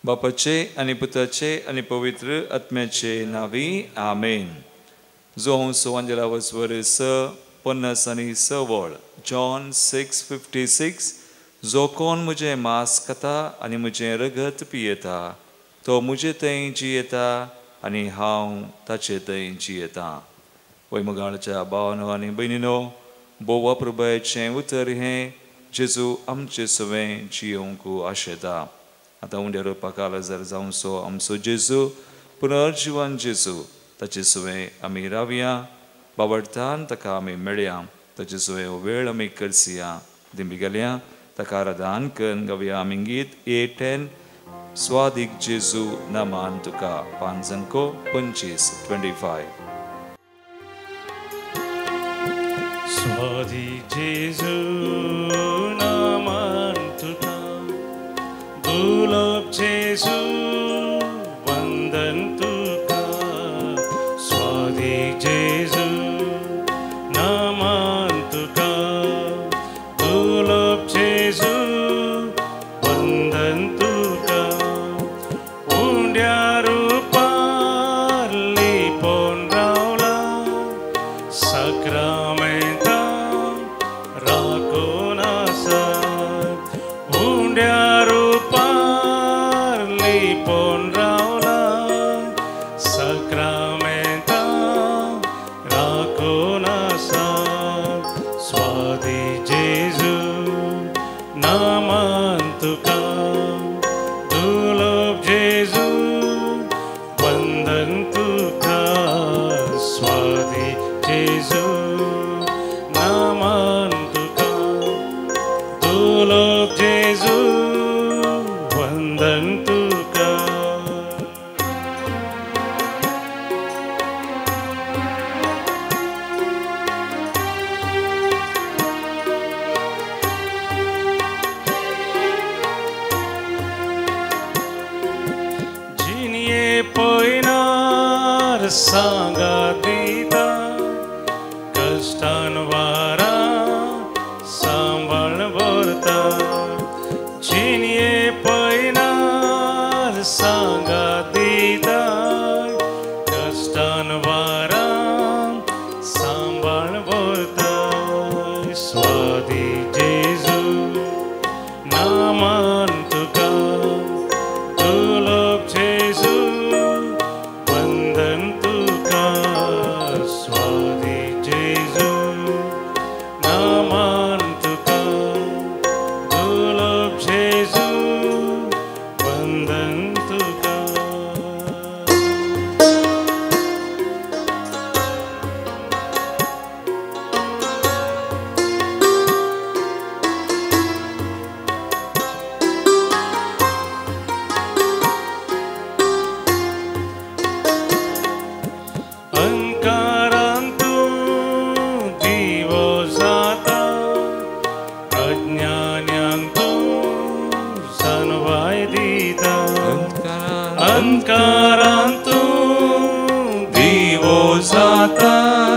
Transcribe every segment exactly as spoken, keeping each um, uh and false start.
बापाचे आणि पुत्राचे आणि पवित्र आत्म्याचे नावी आमेन. जो हंसो अंजला वस्वर स पन्नास आणि स वळ जॉन सिक्स फिफ्टी सिक्स जो कोण म्हजें मांस खाता आनी म्हजें रगत पियेता तो म्हजे थंय जियेता आनी हांव ताचे थंय जियेता. वैमगाळच्या भावानो आनी भयणीनो, बोवा प्रभुचें उतर हें जेजू आमचे सवें जियोंक आशेता. आतां उंडेर रोवपाक जर जावं सो आमचो जेजू पुनर्जिवन जेजू ताचे सवें आमी रावया, बावडटान ताका आमी मेळया, ताचे सवें हो वेळ आमी करसिया दिमी गेल्या ताका आराधन करून गावया आमी गीत ए टेन स्वादीक जेजू नामान तुका पांचंको पंचवीस ट्वेंटी फायव. स्वादीक जेजू नामान तुका दुर्लभ जेजू वंदन तुका. स्वादीक जेजू नामान तुका दुर्लभ जेजू वंदन तुका. उंड्या रुपार लिपोन रावला सक्रामेंता राखून आसा. उंड्या रुपार लिपोन रावला सक्रामेंता राखून आसा. स्वादीक जेजू नामान तुका दुर्लभ जेजू वंदन तुका. स्वादीक जेजू नामान तुका दुर्लभ जेजू वंदन तुका. जिनिये पयनार सांगा दिता कष्टान वारा सांबाळ भरता. जिनिये पयनार सांगा दिता कष्टान वारा सांबाळ भरता. स्वादीक जेजू नामान तुका दुर्लभ जेजू वंदन तुका. स्वादीक जेजू नामान तुका दुर्लभ जेजू वंदन तुका. अंकारांत तूं दिवो जाता अज्ञान्यांक तूं सनवाय दिता. अंकारांत तूं दिवो जाता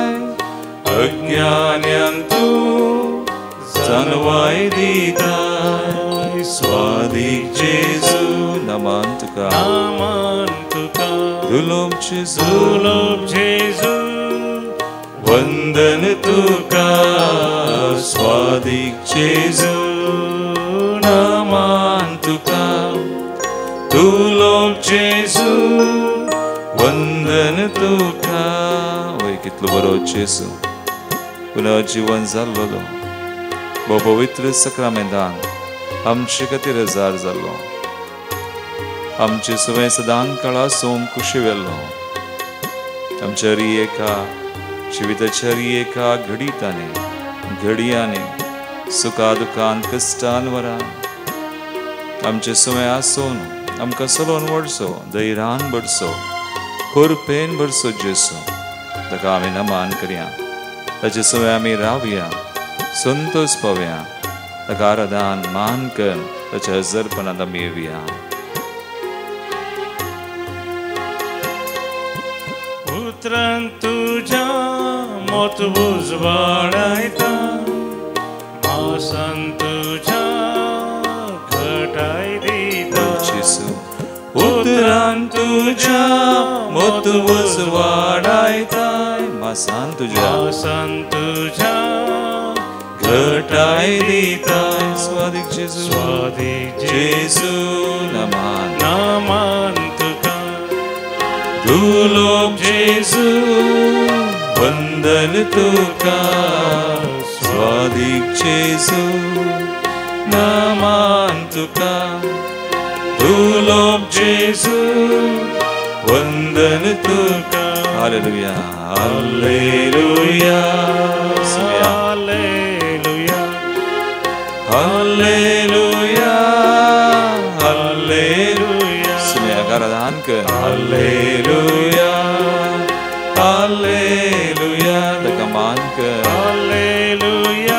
अज्ञान्यांक तूं सनवाय दिता. स्वादीक जेजू नामान तुका नामान तुका दुर्लभ जेजू दुर्लभ जेजू वंदन तुका. स्वादीक जेजू नामान तुका दुर्लभ जेजू वंदन तुका. वय कितलो बरो जेजू पुनर्जीवन जाल्लो बो पवित्र सक्रामेंतान आमचे खातीर हजार जाल्लो. आमचे सवें सदां काळा सोम कुशी वेल्लो. आमच्या रियेका जिविताच्या रियेका घडीतांनी घडयांनी सुखा दुखान कश्टान वरान आमचे सवें आसून आमकां सलोन वडसो धैर्यान भरसो खोरपेन भरसो जेजू ताका आमी नमान करया. ताचे सवें आमी रावया, संतोष पावया, ताका आराधन मान करून ताच्या हजरपणांत आमी येवया. पुत्रान तुझ्या मोत उजवाडायता मासान तुझ्या घटाय दिता. उतरान तुझ्या मोतवस वाडायताय मासान तुझ्या मासान तुझ्या घटाय दिताय स्वादिक जेजू स्वादिक जेजू नमान नामान तुका दुलोक जेजू वंदन तुका स्वादिक जेजू नमान तुका दुलोक जेजू वंदन तुका हालेलुया हालेलुया हालेलुया हालेलुया हालेलुया सुनिया आराधन कर हालेलुया हालेलुया कमान कर हालेलुया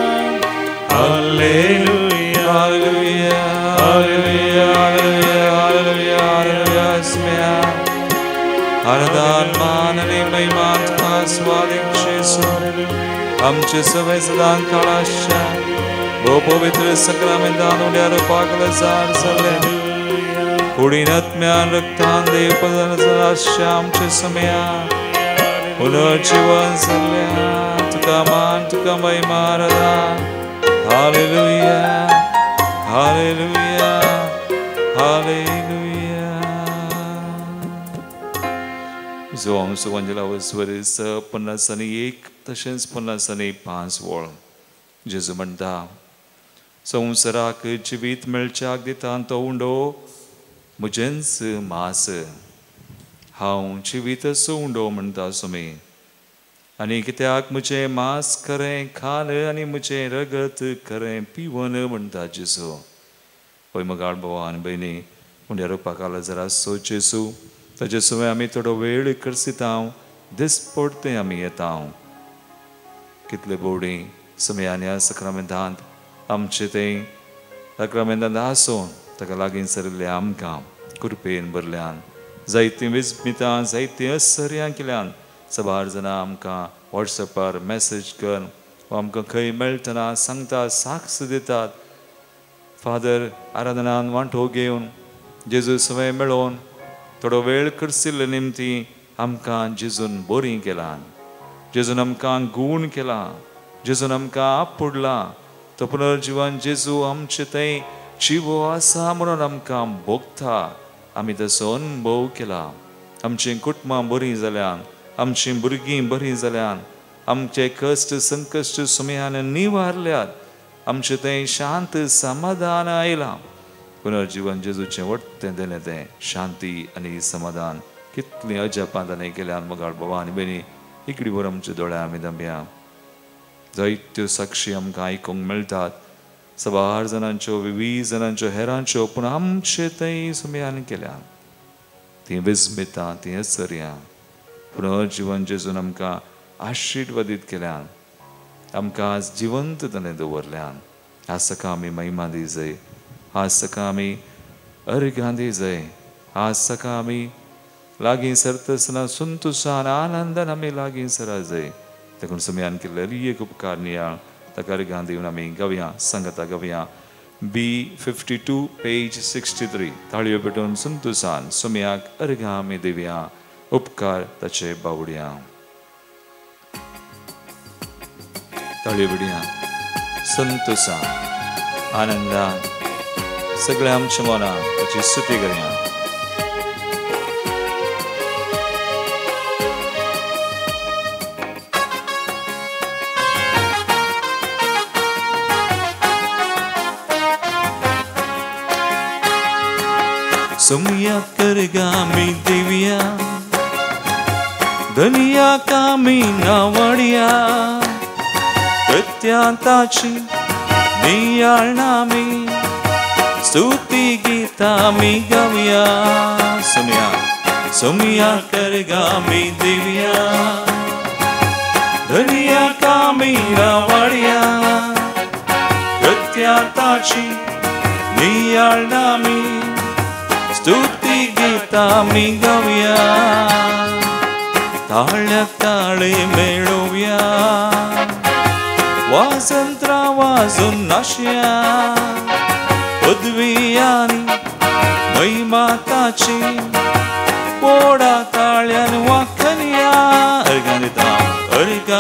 हालेलुया हालेलुया हालेलुया हालेलुया हालेलुया सुनिया आराधन मान आणि महिमा तुका स्वादिक जेजू आमचे सवय सदा काळाशा वो पवित्र सक्रमेंतान उड्या रूपाकला जार सरले कुडीनात्म्यान रक्तान देव पदार्थ आमचे समया पुनर्जीवन सरल्या तुका मान तुका महिमा आराधन हालेलुया हालेलुया हालेलुया जो आमचो वंजला वसवरीस पन्नास आनी एक तशेंच पन्नास आनी पांच वळ जेजू म्हणटा संवसाराक जिवीत मेळच्याक दिता तो उंडो म्हजेंच मास हांव जिवीत असो उंडो म्हणटा सुमी आनी कित्याक म्हजें मास खरें खान आनी म्हजें रगत खरें पिवन म्हणटा जेजू पळय मगाळ भावा आनी भयणी उंड्या रुपाक आला जरा सो जेजू ताजे सुवें आमी थोडो वेळ करसिता दिसपडते आमी येता कितले बोवडी सुमयान ह्या सक्रमेंतांत आमचे ते सक्रमेंतांत आसून ताका लागीं सरिल्ले आमकां कृपेन भरल्यान जायतीं विस्मितां जायतीं आश्चर्यां केल्यान सबार जाणां आमकां वॉट्सॅपार मॅसेज कर वा आमकां खंय मेळटना सांगतात साक्ष दितात फादर आराधनान वांटो घेवन जेजू सवय मेळोवन थोडो वेळ करसिल्ले निमती आमकां जेजून बरीं केलां जेजून आमकां गूण केला जेजून आमकां आपडला तो पुनर्जीवन जेजू आमचे थंय जिवो आसा म्हणून आमकां भोगता आमी तसो अनुभव केला आमचीं कुटुंबां बरीं जाल्यात आमचीं भुरगीं बरीं जाल्यात आमचे कश्ट संकश्ट सुमयान निवारल्यात आमचे थंय शांत समाधान आयलां पुनर्जीवन जेजूचें वट्टें देलें तें शांती आनी समाधान कितलीं अजापां ताणें केल्यात मगाळ बाबा आनी भयणी इकडी वर आमच्या दोळ्या आमी धांबया जायत्यो साक्षी आमकां आयकूंक मेळटात सबार जाणांच्यो विवीस जाणांच्यो हेरांच्यो पूण आमचे थंय सुमयान केल्या तीं विस्मितां तीं आश्चर्यां पुनर्जीवन जेजून आमकां आशिर्वादीत केल्यान आमकां आज जिवंत ताणें दवरल्यान आज सकाळ आमी महिमा दी जाय आज सकाळ आमी अर्घां दी जाय आज सकाळ आमी लागीं सरतना संतोशान आनंदान आमी लागीं सरा जाय देखून सुमयान केल्ले एक उपकार नियाळ ताका अर्घां दिवन आमी गावया संगता गावया B fifty two page sixty three ताळयो पेटोवन संतोशान सुमयाक अर्घां आमी दिवया उपकार ताचे बावड्या ताळयो पेटया संतोशान आनंदान सगळ्या आमच्या मनान ताची स्तुती करया सुमयाक अर्घां आमी दिवया धन्याक आमी नावडया प्रत्यांताची नियाळ आमी स्तुती गीतां आमी गावया सुमया सुमयाक अर्घां आमी दिवया धन्याक आमी नावडया प्रत्यांताची नियाळ आमी स्तुती गीतां आमी गावया ताळ्याक ताळे मेळोवया वाजंत्रां वाजून नाचया पदवी आनी महिमा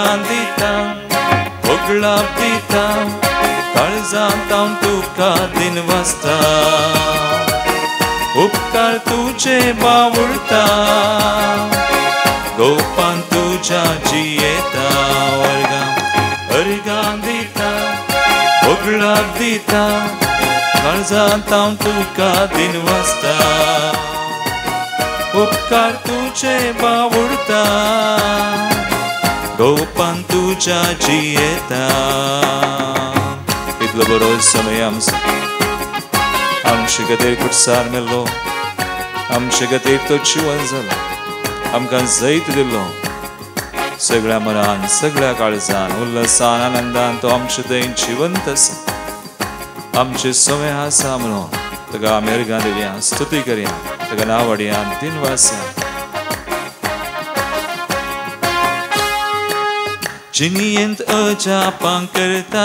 अर्गां दिता भोगलाप दिता काळजांत हांव तुका दिनवासता उपकार तुझे बावुरता गोपान तुझ्या जियेता अर्गां अर्गां दिता भोगलाप दिता काळजांत हांव तुका दिनवासता उपकार तुझे बावुरता गोपान तुझ्या जियेता इतलो बरो समय आमचो आमचे खातीर कुटसार मेल्लो आमचे खातीर तो जिवन जालो आमकां जैत दिल्लो सगळ्या मनान सगळ्या काळजान उल्हासान आनंदान तो आमचे थंय जिवंत आसा आमचे समय आसा म्हणून ताका आमी अर्गां दिवया स्तुती करया ताका नांवडया दिनवासा जिनियेंत अजापां करता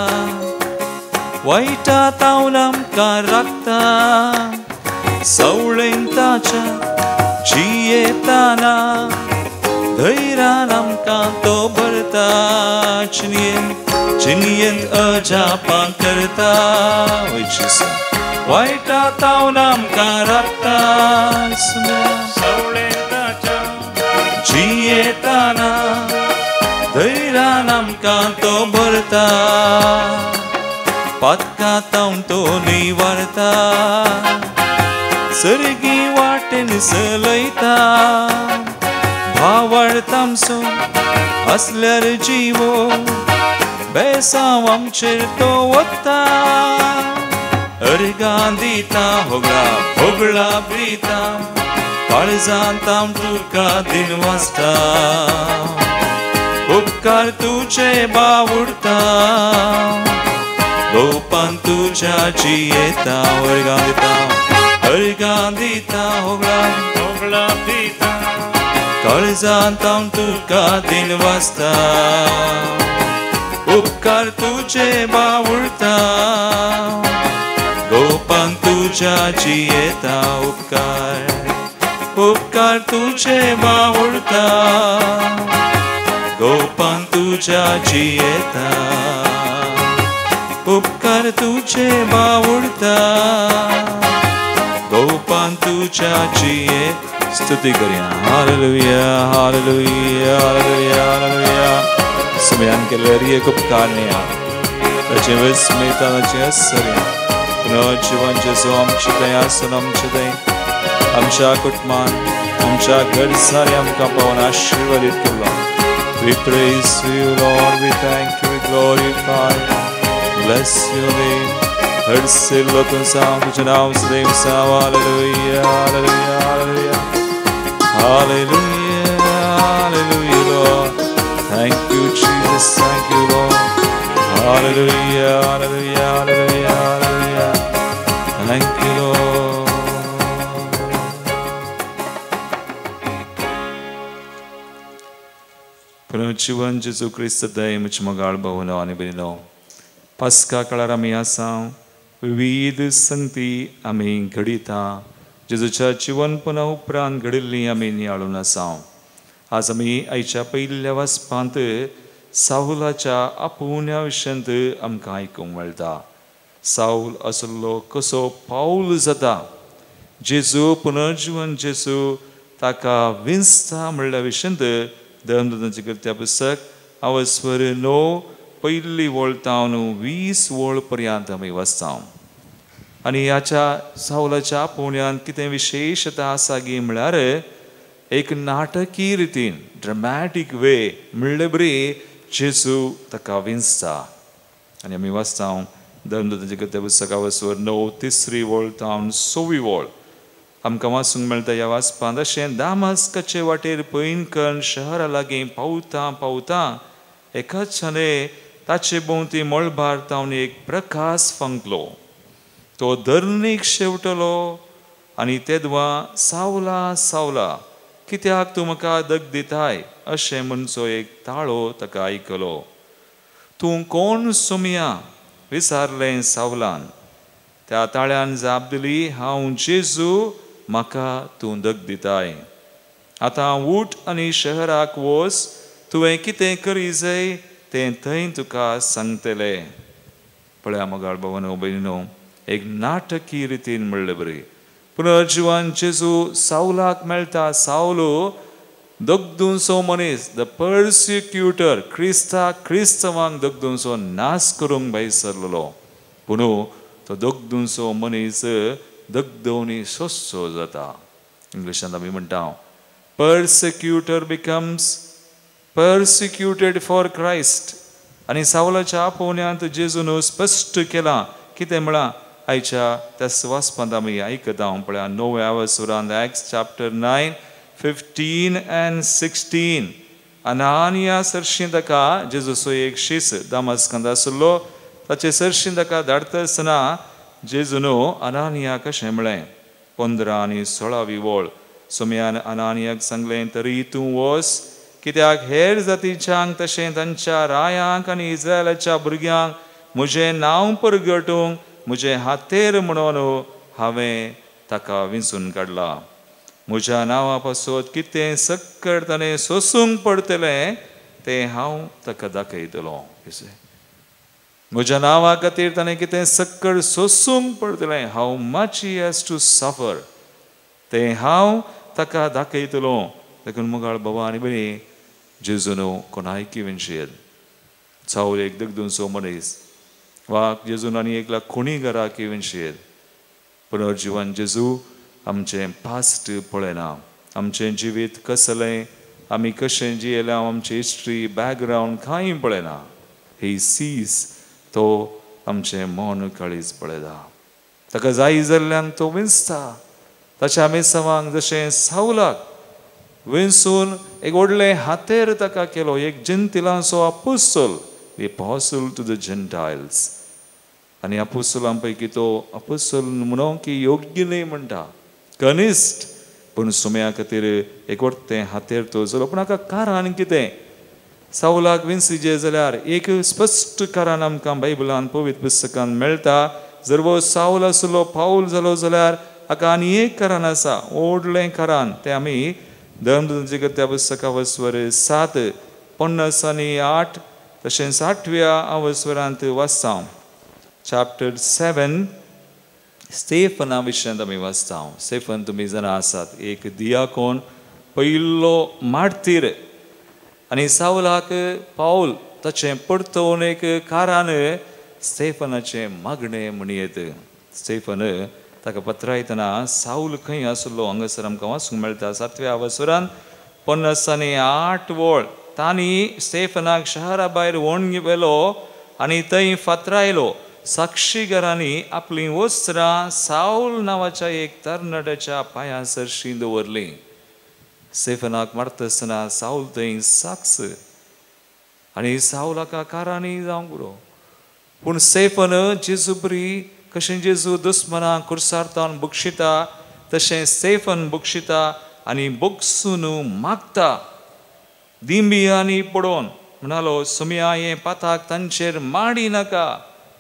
वायटांत हांव आमकां राखता सवळेन ताच्या जियेताना धैर्यान आमकां तो भरता जिनियेंत जिनियेंत अजापां करता वायटांत हांव आमकां राखता सवळेन ताच्या जियेताना धैर्यान आमकां तो भरता पातकांत हांव तो निवारता सर्गी वाटेन चलयता भावार्थ आमचो आसल्यार जिवो बेसांव आमचेर तो वता अर्गां दिता भोगलाप भोगलाप दिता काळजांत हांव तुका दिनवासता उपकार तुझे बावुरता गोपान तुझ्या जियेता अर्गां दिता अर्गां दिता भोगलाप भोगलाप दिता काळजांत हांव तुका दिनवासता उपकार तुझे बावुरता गोपान तुझ्या जियेता उपकार उपकार तुझे बावुरता गोपान तुझ्या जियेता उपकार तुझे बावुरता गोपान तुझ्या जियेता स्तुती करया हालेलुया हालेलुया हालेलुया हालेलुया सगळ्यान केलेली एक उपकार नेया ताचे विस्मयता ताचे आश्चर्य पुनः जीवन जेजू आमचे थंय आसून आमचे थंय आमच्या कुटुंबान आमच्या घरसारी आमकां पावून आशिर्वादीत केल्लो. We praise you, Lord, we thank you, we glorify you, bless your name. हर्षिल्लो तुझा तुझे नाव सदैव साव हालेलुया हालेलुया हालेलुया हालेलुया हालेलुया Lord. Thank you Jesus, thank you Lord. Hallelujah hallelujah hallelujah hallelujah. Thank you Lord. पुनर्जीवन जेजू क्रिस्त दय मुझ मगाळ भवनो आनी बनिनो पास्का काळार आमी आसा विविध संगती आमी घडिता जेजूच्या जीवनपणा उपरांत घडिल्ली आमी नियाळून आसा. आज आमी आयच्या पयल्या वाचपांत साऊलाच्या आपुण्या विशयांत आमकां आयकूंक मेळटा. साऊल आसलो कसो पावल जाता जेजू पुनर्जीवन जेजू ताका विंचता म्हणल्या विशयांत धर्मदूतांचे कृत्या पुस्तक आवस्वर णव पयली वळतावन वीस वळ पर्यंत आमी वाचता. आनी ह्याच्या साऊलाच्या आपुण्यान कितें विशेशता आसा गी म्हळ्यार एक नाटकी रितीन ड्रमॅटीक वे म्हणले बरी जेजू ताका विंचता. आनी आमी वाचता धर्मदूतांचे कृत्या पुस्तक आवस्वर णव तिसरी वळतावन सवी वळ आमकां वाचूंक मेळटा. ह्या वाचपांत अशें दामास्काचे वाटेर पैनकण शहरा लागीं पावता पावता एकाच्याने ताचे भोंवती मळबार तावन एक प्रकाश फंकलो. तो धरणीक शेवटलो आनी तेदवा सावला सावला कित्याक तूं म्हाका दग दिताय अशें म्हणचो एक ताळो ताका आयकलो. तूं कोण सोमिया विचारलें सावलान. त्या ताळ्यान जाप दिली हांव जेजू म्हाका तूं दग दिताय. आतां उठ आनी शहराक वच तुवें कितें करी जाय तें थंय तुका सांगतले. पळया मोगाळ भावानो भयणीनो, एक नाटकी रितीन म्हणलें बरी. पुनर्जिवन जेजू सावलाक मेळटा. सावलो दोगदूसो मनीस, द पर्सिक्युटर, क्रिस्ताक क्रिस्तवांक दोगदूसो नाश करूंक भायर सरलेलो. पूण तो दोगदूसो मनीस दोगदोनी सोंसो जाता. इंग्लिशांत आमी म्हणटा persecutor becomes persecuted for Christ. आणि सावलाच्या आपोवण्यांत जेजून स्पश्ट केलां कितें म्हळां आयच्या त्या वाचपांत आमी आयकता. पळया णव्या वसुरांत Acts chapter nine fifteen and sixteen. अनानिया सरशीं ताका जेजूचो एक शीस दामस्कांत आसलो. ताचे सरशीं ताका धाडटा आसतना जेजून अनानिया कशें म्हळें. पंदरा आनी सोळावी वळ सुमयान अनानियाक सांगलें, तरी तूं वच, कित्याक हेर जातीच्यांक तशें तांच्या रायांक आनी इस्रायलाच्या भुरग्यांक म्हजें नांव परगटूंक म्हजें हातेर म्हणून हांवें ताका विंचून काडलां. म्हज्या नांवा पासत कितें सक्कड ताणें सोंसूंक पडटलें तें हांव ताका दाखयतलों. म्हज्या नांवा खातीर ताणें कितें सक्कड सोंसूंक पडटलें, how much he has to suffer, तें हांव ताका दाखयतलों. देखून मुगाळ बाबा आनी बरी जेजून कोणायकी विंशेद सावल एक दोगदूसो मनीस वा जेजून आनी एकला खुणी घराकी विंशेद. पुनर्जिवन जेजू आमचें पास्ट पळयना, आमचें जिवीत कसलें, आमी कशें जियेल्या, आमची हिस्ट्री बॅकग्रावंड कांय पळयना. ही सीज तो आमचें मन काळीज पळयता. ताका जाय जाल्ल्यांक तो विंचता. ताच्या मेसावांक जशें सावलाक विंचून एक व्हडलें हातेर ताका केलो, एक जेंतिलांचो अपोस्तल, the apostle to the Gentiles. आनी अपोस्तलां पैकी तो अपोस्तल म्हणून की योग्य न्ही म्हणटा, कनिश्ट, पूण सुम्या खातीर एक व्हडलें हातेर तो जालो. पूण हाका कारण कितें? सावलाक विंचजे जाल्यार एक स्पश्ट कारण आमकां बायबलांत पवित्र पुस्तकांत मेळटा. जर वो सावल आसलो पावल जालो जाल्यार हाका आनी एक कारण आसा, व्हडलें कारण. तें आमी धर्मदूतांच्या पुस्तका वस्वर सात पन्नास आनी आठ तशेंच आठव्या आवस्वरांत वाचता. चॅप्टर सेवन स्टेफना विशयांत आमी वाचता. स्टेफन तुमी जाणा आसात, एक दियाकोन, पयलो मार्तीर. आनी सावलाक पावल ताचें परतोवन एक कारण स्टेफनाचें मागणें म्हणयेत. स्टेफन ताका पत्रायतना सावल खंय आसलो हांगासर आमकां वाचूंक मेळटा. सातव्या वसरांत पन्नास आनी आठ वळ तांणी स्टेफनाक शहरा भायर व्हरून गेलो आनी थंय फातरायलो. साक्षीगारांनी आपलीं वस्त्रां सावल नांवाच्या एक तरणाट्याच्या पांयां सरशीं दवरलीं. स्टेफनाक मारता आसतना सावल थंय साक्ष आनी सावलाका कारांनी जावंक पुरो. पूण स्टेफन जेजू बरी कशें जेजू दुस्मनां कुर्सार्थान बुक्षिता तशें स्टेफन बुक्षिता आनी बुगसून मागता. दिंबियांनी पडोवन म्हणालो, सुमया हें पाताक तांचेर माडी नाका.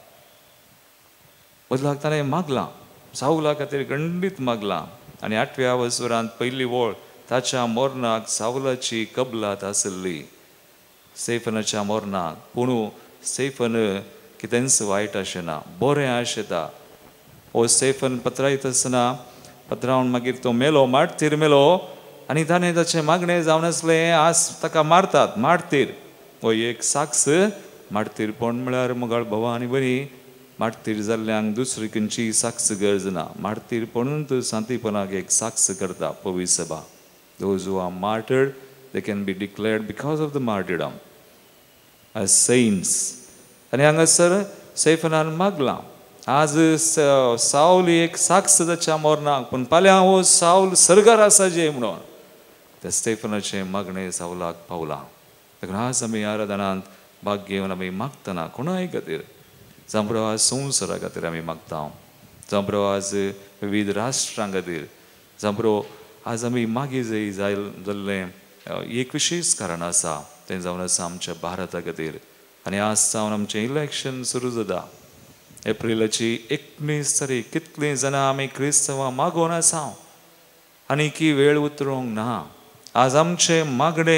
बदलाक ताणें मागलां, सावला खातीर खंडीत मागलां. आनी आठव्या वसरांत पयली वळ ताच्या मोरणाक सावलाची कबलात आसली, स्टेफनाच्या मोरणाक. पूण स्टेफन कितेंच वायट अशें ना, बरें आशेता. हो स्टेफन पत्रायत आसतना पत्रावन मागीर तो मेलो, मार्तीर मेलो. आनी ताणें ताचें मागणें जावन आसलें, आज ताका मारतात, मार्तीर. हो एक साक्ष. मार्तीरपण म्हळ्यार मुगाळ भावा आनी बरी, मार्तीर जाल्ल्यांक दुसरी खंयची साक्ष गरज ना. मार्तीरपणूच सांतीपणाक एक साक्ष करता पवित्र सभा. Those who are martyred, they can be declared because of the martyrdom as saints. आनी हांगासर स्टेफनान मागलां, आज सावल एक साक्ष ताच्या मोरणाक, पूण फाल्यां हो सावल सर्गार आसा जे म्हणून त्या स्टेफनाचें मागणें सावलाक पावलां. देखून आज आमी आराधनांत भाग घेवन आमी मागतना कोणाय खातीर, जांबरो आज संवसारा खातीर आमी मागता, जांबरो आज विविध राष्ट्रां खातीर, जांबरो आज आमी मागी जाय जाल्लें एक विशेश कारण आसा, तें जावन आसा आमच्या भारता खातीर. आनी आज जावन आमचें इलेक्शन सुरू जाता. एप्रिलाची एकवीस तारीख. कितलीं जाणां आमी क्रिस्तवां मागोवन आसा आनी की वेळ उतरूंक ना. आज आमचें मागणें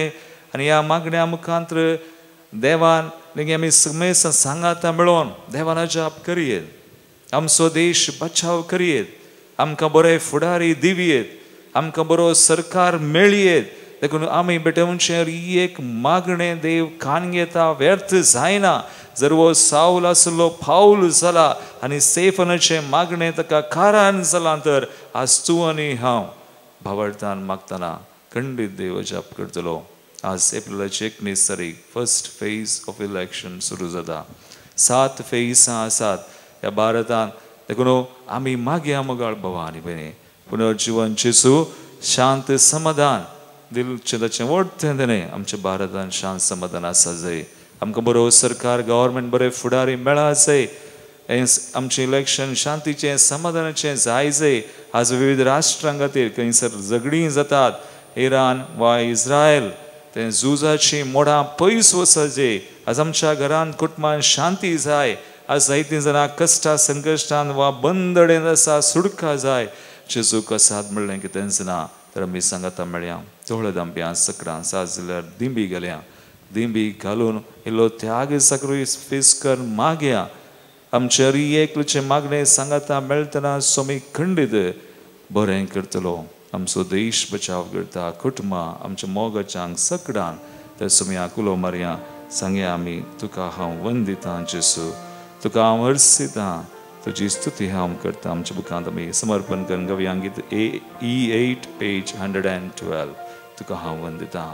आनी ह्या मागण्या मुखांतर देवान लेगीत आमी समेसन सांगाता मेळोन देवान जाप करयेत आमचो देश बचाव करयेत आमकां बरे फुडारी दिवयेत आमकां बरो सरकार मेळयेत देखून आमी बेटवचेर ही एक मागणें देव कान घेता व्यर्थ जायना जर वो साऊल आसलो पाऊल जाला आनी स्तेफनाचे मागणें ताका कारण जालां तर आज तूं आनी हांव भावार्थान मागतना खंडीत देव जाप करतलो आज एप्रिलाची एकवीस तारीख फर्स्ट फेज ऑफ इलेक्शन सुरू जाता सात फेज आसात ह्या भारतांत देखून आमी मागया मोगाळ भवानी बने पुनर्जीवन जेसू शांत समाधान दिलचें ताचें व्हडलें देणे आमच्या भारतांत शांत समाधान आसा जाय आमकां बरो सरकार गव्हर्मेंट बरे फुडारी मेळा जाय आमचें इलेक्शन शांतीचें समाधानाचें जाय जाय आज विविध राष्ट्रां खातीर खंयसर झगडीं जातात इरान वा इस्रायल ते झुजाची मोडां पयस वचत जाय आज आमच्या घरांत कुटुंबांत शांती जाय आज जायतीं जाणां कश्टा संकश्टान वा बंदडेन आसा सुडका जाय जेजू कसाद म्हणलें कितें जाणा तर आमी सांगाता मेळया तोळ्या दांब्या सकरां सात जाल्यार दिंबी घालया दिंबी घालून इल्लो त्याग सॅक्रिफायस कर मागया आमच्या एकलुचे मागणें सांगाता मेळतना सोमी खंडीत बरें करतलो आमचो देश बचाव करता कुटुंबां आमच्या मोगाच्यांक सकडान तर सोमी आकुलो मारया सांगया आमी तुका हांव वंदितां जेसू तुका हांव हरसितां तुजी स्तुती हांव करता आमच्या बुकांत आमी समर्पण करून गवया गीत E eight page hundred and twelve तुका हांव वंदितां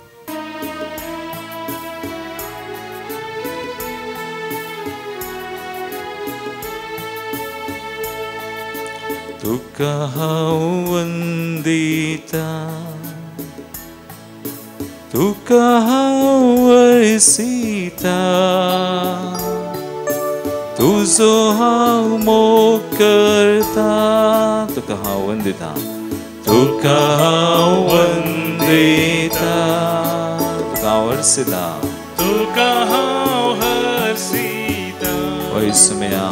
तुका हांव वंदितां तुका हांव हरसितां तुजो हांव मोग करता तुका हांव वंदितां तुका हांव वंदितां तुका हांव हरसितां तुका हांव हरसितां ओय सुमया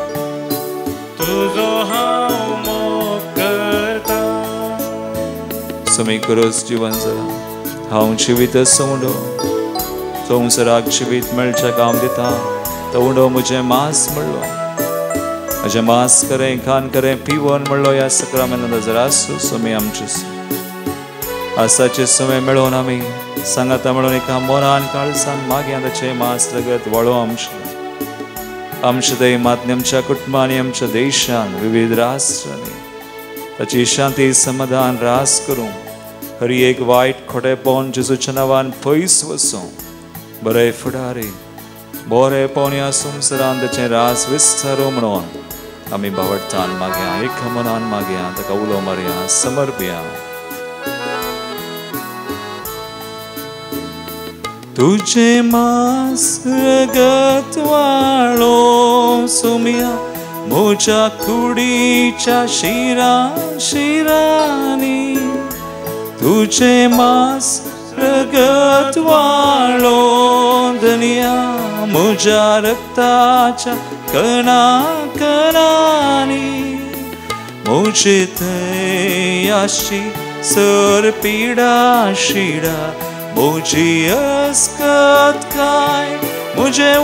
तुजो हांव मोग करता सुमी करोस जिवन जाला हांव जिवीत सोंडो संवसाराक जिवीत मेळचें काम दिता तो उंडो म्हजें मांस म्हणलो म्हजें मांस करें खाण करें पिवोन म्हणलो ह्या सक्रामेंतान जर आसूं सुमी आमचे आसाचे सुमे मेळोन आमी सांगाता मेळोन एका मोनान काळसान मागया ताचें मांस रगत वळो आमचें आमच्या दैमांतनी आमच्या कुटुंबांनी आमच्या देशांत विविध राष्ट्रांनी ताची शांती समाधान रास करूं खरी एक वायट खोटेपण जेजूच्या नांवान पयस वचूं बरे फुडारी बरे पोवण्या संवसारांत ताचें रास विस्तारूं म्हणून आमी भावार्थान मागया एका मनान मागया ताका उलो मारया समर्पया तुझे मांस रगत वाळो सुमया म्हज्या कुडीच्या शिरां शिरांनी तुझे मांस रगत वाळो दुनिया म्हज्या रक्ताच्या कणा कणांनी म्हजी थंय आशी सर पिडा शिडा म्हजी अस्कत काय म्हजें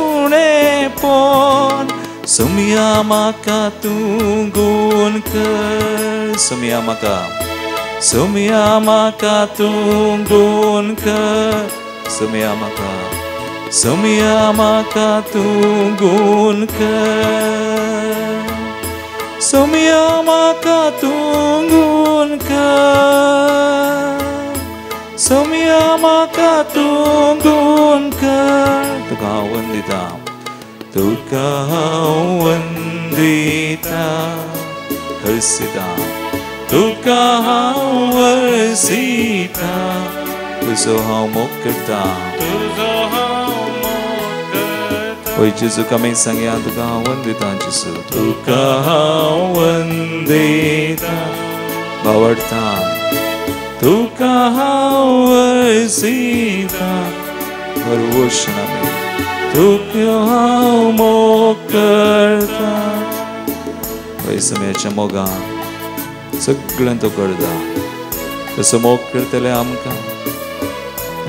उणेपण सुमया म्हाका तूं गूण कर सुमया म्हाका सुमया म्हाका तूं गूण कर सुमया म्हाका सुमया म्हाका तूं गूण कर सुमया म्हाका तूं गूण कर सुमया म्हाका तूं गूण कर तुका हांव वंदितां तुका हांव वंदितां हरसितां तुका हांव हरसितां तुजो हांव मोग करतां तुजो हांव मोग करता ओय जेजू आमी सांगया तुका हांव वंदितां जेजू तुका हांव वंदितां भावार्थान तुका हांव हरसितां हरवोशन आमी तुका हांव मोग करतां ओय समयाच्या मोगान सगळ्यांत तो करता तसो मोग करतले आमकां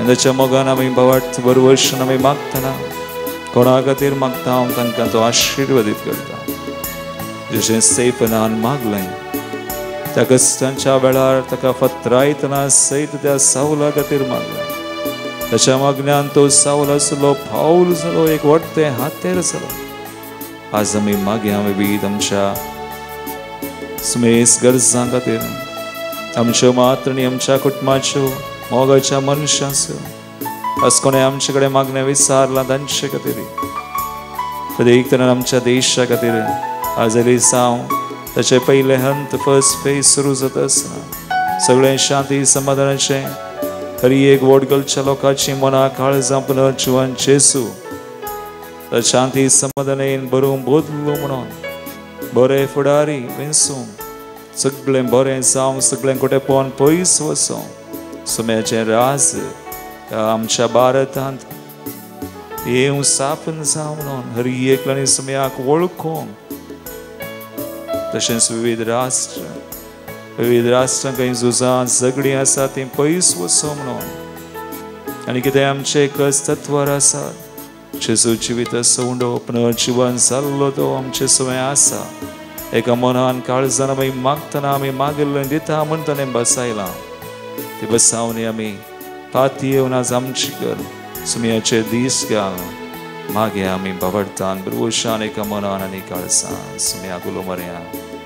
त्याच्या मोगान आमी भवाट बरवर्षन आमी मागतना कोणा खातीर मागता हांव तांकां तो आशिर्वादीत करता. जशें स्तेफनान मागलें त्या कश्टांच्या वेळार ताका फत्रायतना सयत त्या सावला खातीर मागलें. त्याच्या मागण्यान तो सावल आसलो पाऊल जालो, एक व्हडलें हातेर जालो. आज आमी मागया विविध आमच्या सुमेस गरजां खातीर, आमच्यो मातृणी, आमच्या कुटुंबाच्यो, मोगाच्या मनशांचो, आज कोणें आमचे कडेन मागणें विचारलां तांचे खातीर, प्रत्येक तरान आमच्या देशा खातीर आज एलिसांव ताचे पयले हंत फर्स्ट फेज सुरू जाता आसतना सगळें शांती समाधानाचें खरी एक वडगलच्या लोकांची मनां काळजां पुनर्जीवन जेसू शांती समाधानान बरोवन बोदलो म्हणून बरें फुडारी विंसूं सगळें बरें जावं, सगळें कुठे पोवन पयस वचों, सुम्याचें राज आमच्या भारतांत येवं स्थापन जावं म्हणून हर एकल्यानी सुम्याक वळखूंक. तशेंच विविध राष्ट्र विविध राष्ट्रां खंय झुजां झगडीं आसा तीं पयस वचों म्हणून आनी कितें आमचे कस तत्वार आसात जेजू जिवीत सोंडो पुनर्जीवन जाल्लो तो आमचे सुमें आसा. एका मनान काळजान आमी मागतना आमी मागिल्लें दिता म्हणटने बसयलां. ती बसावनी आमी पाती येवन आज आमची कर सुमयाचे दीस घाल मागे आमी बाबडतान बरोशान एका मनान आनी काळजान सुमया गुलो मऱ्या.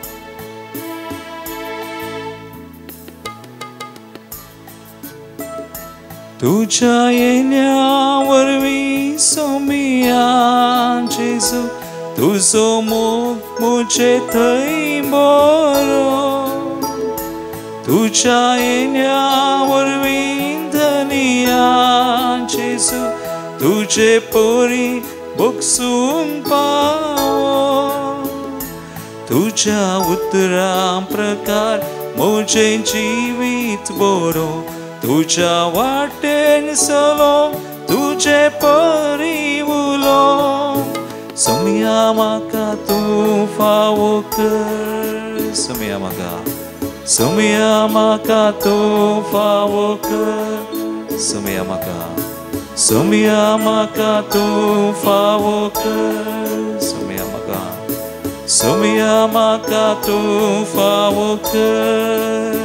तुझ्या येण्या वरवीं सोमिया जेजू तुजो मोग मुझे थंय बरो. तुझ्या येण्या वरवीं धनिया जेजू तुझे पोरी बोगसूंक पावो. तुझ्या उतरा प्रकार मुझे जिवीत बरो. तुझ्या वाटेन चलो तुझे परी उलो. सुमया म्हाका तूं फावो कर. सुमया म्हाका सुमया म्हाका तूं फावो कर. सुमया म्हाका सुमया म्हाका तूं फावो कर. सुमया म्हाका सुमया म्हाका तूं फावो कर.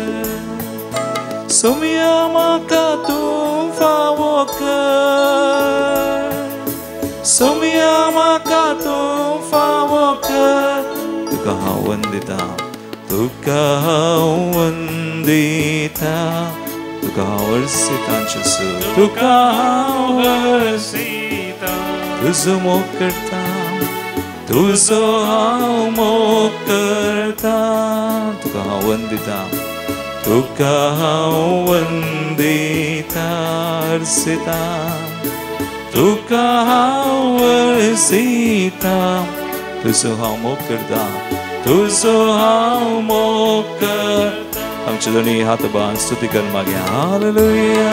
सुमया म्हाका तूं फावो कर. सुमया म्हाका तूं फावो कर. तुका हांव वंदिता तुका हांव वंदिता तुका हांव हरसिता जेजू. तुका हांव हरसिता तुजो मोग करता. तुजो हांव मोग करता. तुका हांव वंदिता तुका हांव वंदिता हरसिता. तुका हांव हरसिता तुजो हांव मोग करता. तुजो हांव मोग करता. आमचे दोनी हात बांद स्तुती कर मागया. हालेलुया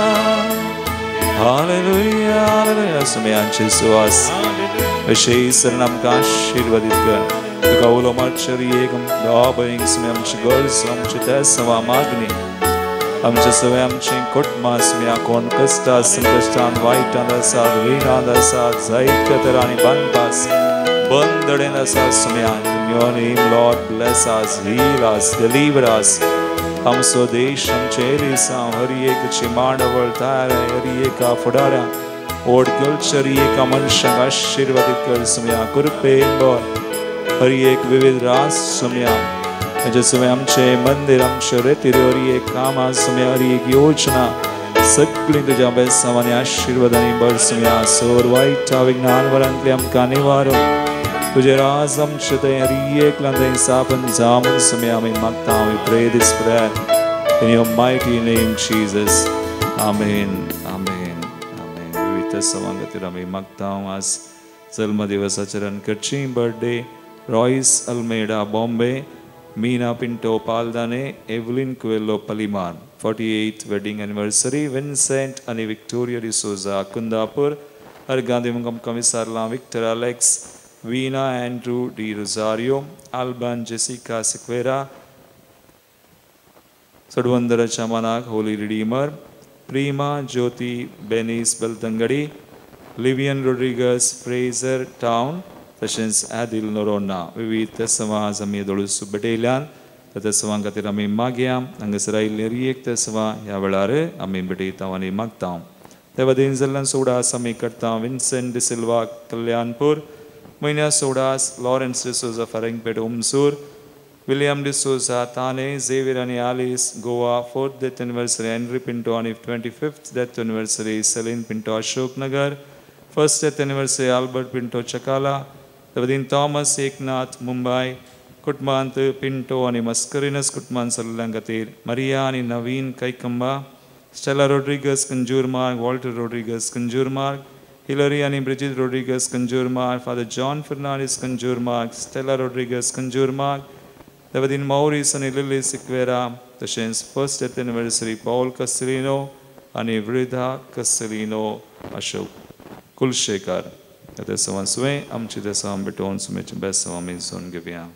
हालेलुया हालेलुया. सुमयांचे सुवास विशेष आमकां आशिर्वादीत कर. तुका उलो मातशें एक दोबोयंक सुमे आमची गरज आमची ते सवा मागणी आमचे सगळे आमची कुटुंबां सुम्या कोण कश्टां संकश्टान वायटांत आसात विणांत आसात जायत्या तरांनी बांदपास बंदडेन आसात सुम्यान. Your name, Lord, bless us, heal us, deliver us. आमचो देश आमचे एलिसांव हर एकची मांडवळ तयार आहे. हर एका फुडाऱ्या ओडगलच्या हर एका मनशाक आशिर्वादीत कर सुम्या. कृपेन बोर हर एक विविध रास सुम्या म्हणजे सुम्या आमचे मंदिर आमचे रेतीर हर एक कामां सुम्या हर एक योजना सगळीं तुज्या बेसांवांनी आशिर्वादांनी भर सुम्या. सोर वायटा विज्ञान वरांतली आमकां निवारो तुजे राज आमचे थंय हर एकल्यां थंय स्थापन जावन सुम्या आमी मागता. We pray this prayer in your mighty name Jesus. आमेन आमेन आमेन. विविध सवां खातीर आमी मागता. आज जल्म दिवसाचेर रणकरची birthday Royce Almeida Bombay, Meena Pinto Paldane, Evelyn Coelho Palimar forty eighth wedding anniversary. Vincent आनी विक्टोरिया डिसोजा कुंदापूर. हर गांधी मुगम कमिसारला विक्टर अलेक्स, वीना एंड्रू डी रोजारियो, आल्बान जेसिका सिक्वेरा. सडवंदराच्या मनाक Holy Redeemer Prima Jyoti Benis Beltangadi, Livian Rodriguez Fraser Town, तशेंच Adil Norona विविध सवा जमी दोळू सुबेटेल्यान त्या सवां खातीर आमी मागया हांगासर आयिल्ले एक त्या सवा ह्या वेळार आमी भेटयता आनी मागता ते वतीन जाल्ल्यान सोडास आमी करता विन्सेंट डिसिल्वा कल्याणपूर म्हयन्या सोडास लॉरेन्स डिसोजा फरेंगपेट उमसूर विलियम डिसोजा ताने झेवियर आनी Alice Goa fourth death anniversary Henry Pinto आनी twenty fifth death anniversary Celine Pinto Ashok Nagar first death anniversary Albert Pinto Chakala ते वतीन थॉमस एकनाथ मुंबई कुटुंबांत पिंटो आनी मस्करिनस कुटुंबांत सल्ल्यां खातीर मरिया आनी नवीन कैकंबा स्टेला रोड्रिगस कंजूर मार्ग वॉल्टर रोड्रिगस कंजूर मार्ग हिलरी आनी ब्रिजिट रोड्रिगस कंजूर मार्ग फादर जॉन फर्नांडीस कंजूर मार्ग स्टेला रोड्रिगस कंजूर मार्ग ते वतीन मौरीस आनी लिली सिक्वेरा तशेंच first death anniversary Paul Cassilino आनी वृद्धा कस्सिलिनो अशोक कुलशेखर ते सवां सुवें आमची ते सवां भेटोवन सुमेचे बेस्ट सवां आमी सोन घेवया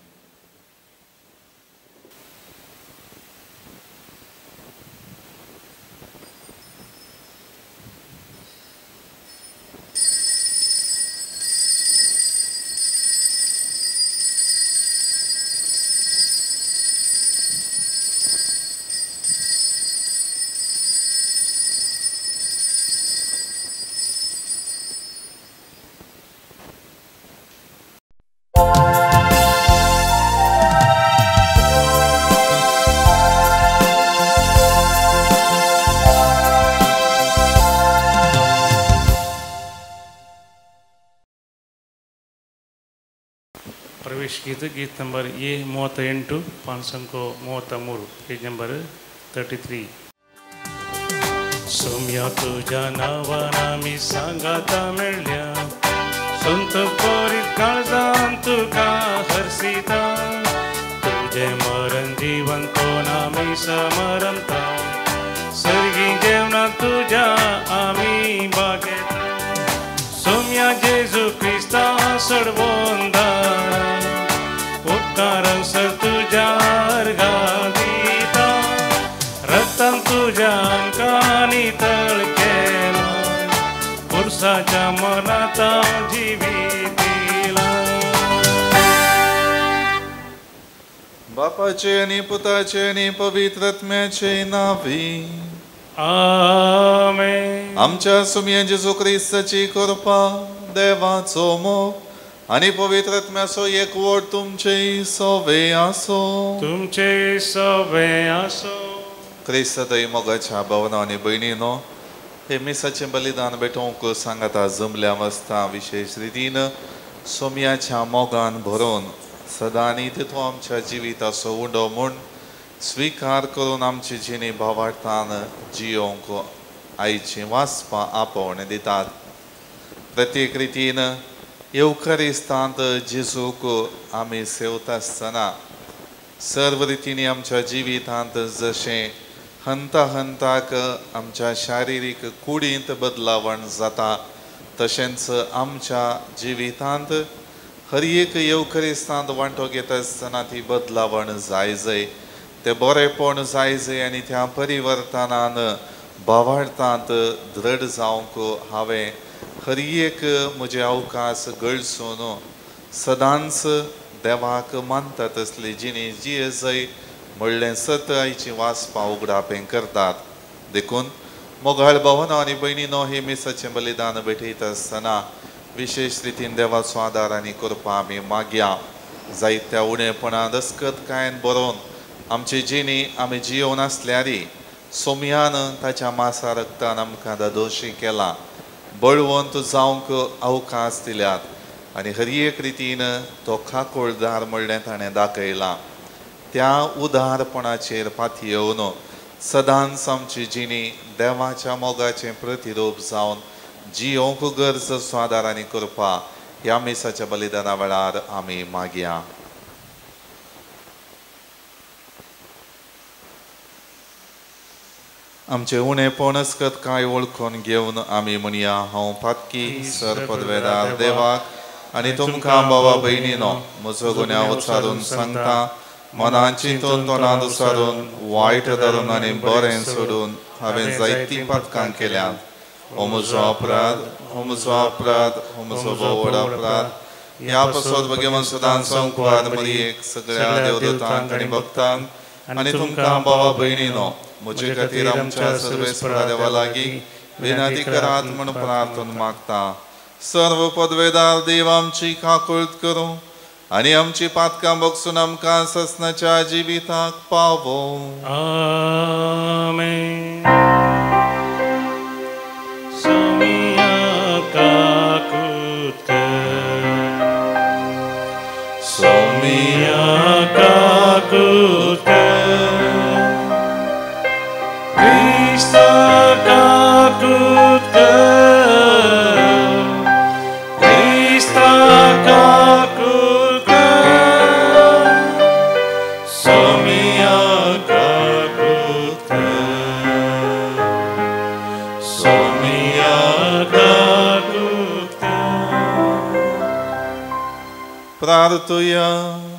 ಪ್ರವೇಶ ಗೀತೆ ಗೀತ್ ನಂಬರ್ ಎ ಮೂವತ್ತ ಎಂಟು ಪಾನ್ಸಂಕೋ ಮೂವತ್ತ ಮೂರು ಪೇಜ್ ನಂಬರ್ ತರ್ಟಿ ತ್ರೀ सौम्या तुझ्या नावाना मी सांगाता मेळ्या संत पोरी काळजान तुका हरसिता तुझे मरण जीवन कोणा मी समरमता सर्गी जेवणा तुझ्या आमी बागेता सौम्या जेजू क्रिस्ता सोडवून धाडा उपकारं सर तुझ्यार घालिता रक्तान तुझ्या अंकानी तळ केला पुरुषाच्या मनात जिवीत दिला बापाचे आणि पुताचे आणि पवित्रात्म्याचे नावी आमेन. आमच्या सुमया जेजू ख्रिस्ताची कृपा देवाचो मोग आणि पवित्रात्म्याचो एकवट तुमचे सोबे आसो तुमचे सोबे आसो. क्रिस्त थंय मोगाच्या भावना आनी भयणीनो हे मिसाचें बलिदान भेटोवंक सांगाता जमल्या आसता विशेष रितीन सोमयाच्या मोगान भरोवन सदां न्हीद तूं आमच्या जिविताचो उंडो म्हूण स्विकार करून आमची जिणी भावार्थान जियोंक आयची वाचपां आपोवण दितात. प्रत्येक रितीन येवकारिस्तांत जेजूक आमी सेवता आसतना सर्व रितींनी आमच्या जिवितांत जशें हंता हंताक आमच्या शारिरीक कुडींत बदलावण जाता तशेंच आमच्या जिवितांत हर एक येवकारिस्तांत वांटो घेता आसतना ती बदलावण जाय जाय तें बरेंपण जाय जाय आनी त्या परिवर्तनान भावार्थांत दृढ जावंक हांवें हर एक म्हजे अवकाश गळसून सदांच देवाक मानता तसली जिणी जी जाय म्हणलें सत आयची वाचपां उगडापें करतात. देखून मोगाळ भावना आनी भयणीनो हे मिसाचें बलिदान भेटयता आसतना विशेष रितीन देवाचो आदार आनी कृपा आमी मागया. जायत्या उणेपणां दसखतकायेन बरोवन आमची जिणी आमी जियोवन आसल्यारी सोमयान ताच्या मासा रक्तान आमकां दोशी केला बळवंत जावंक अवकाश दिल्यात आनी हर एक रितीन तो खाकोळदार म्हणलें ताणें दाखयलां. त्या उदारपणाचेर पातयेवन सदांच आमची जिणी देवाच्या मोगाचें प्रतिरूप जावन जियोंक गरज स्वादार आनी कृपा ह्या मिसाच्या बलिदाना वेळार आमी मागया. आमचे उणेपण अस्कतकाय वळखून घेवन आमी म्हणया हांव पातकी सर पदवेदार देवाक आनी तुमकां भावा भयणीनो म्हजो गुन्यांव उच्चारून सांगता मनान चिंतून तोंडांत उसारून वायट धरून आनी बरें सोडून हांवें जायतीं पातकां केल्यात. हो म्हजो अपराध, हो म्हजो अपराध, हो म्हजो व्हड अपराध. ह्या पासत भगवान सदांच संकवार मरियेक, सगळ्या देवदूतांक आनी भक्तांक आनी तुमकां भावा भयणीनो म्हजे खातीर आमच्या सर्वेस्परा देवा लागीं विनंती करात म्हूण प्रार्थना मागता. सर्व पदवेदार देव आमची काकूळट करूं आनी आमची पातकां बगसून आमकां ससनाच्या जिविताक पावो. आमेन. सोमिया काकूट सोमिया काकूट Krista काकूट Krista काकूट सोमिया काकूट सोमिया काकूट. प्रार्थुया.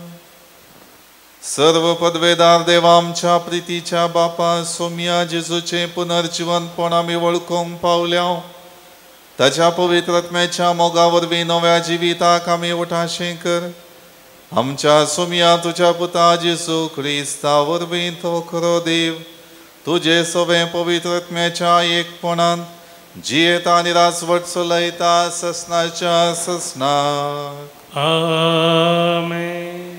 सर्व पदवेदार देवा आमच्या प्रितीच्या बापा सोमिया जेजूचे पुनर्जीवनपण आमी वळखूंक पावल्या. ताच्या पवित्र आत्म्याच्या मोगा वरवीं नव्या जिविताक आमी उठाशें कर. आमच्या सोमिया तुज्या पुता जेजू क्रिस्ता वरवीं तो खरो देव तुजे सवें पवित्र आत्म्याच्या एकपणांत जियेता आनी रासवट चलयता ससनाच्या ससनाक. आमेन.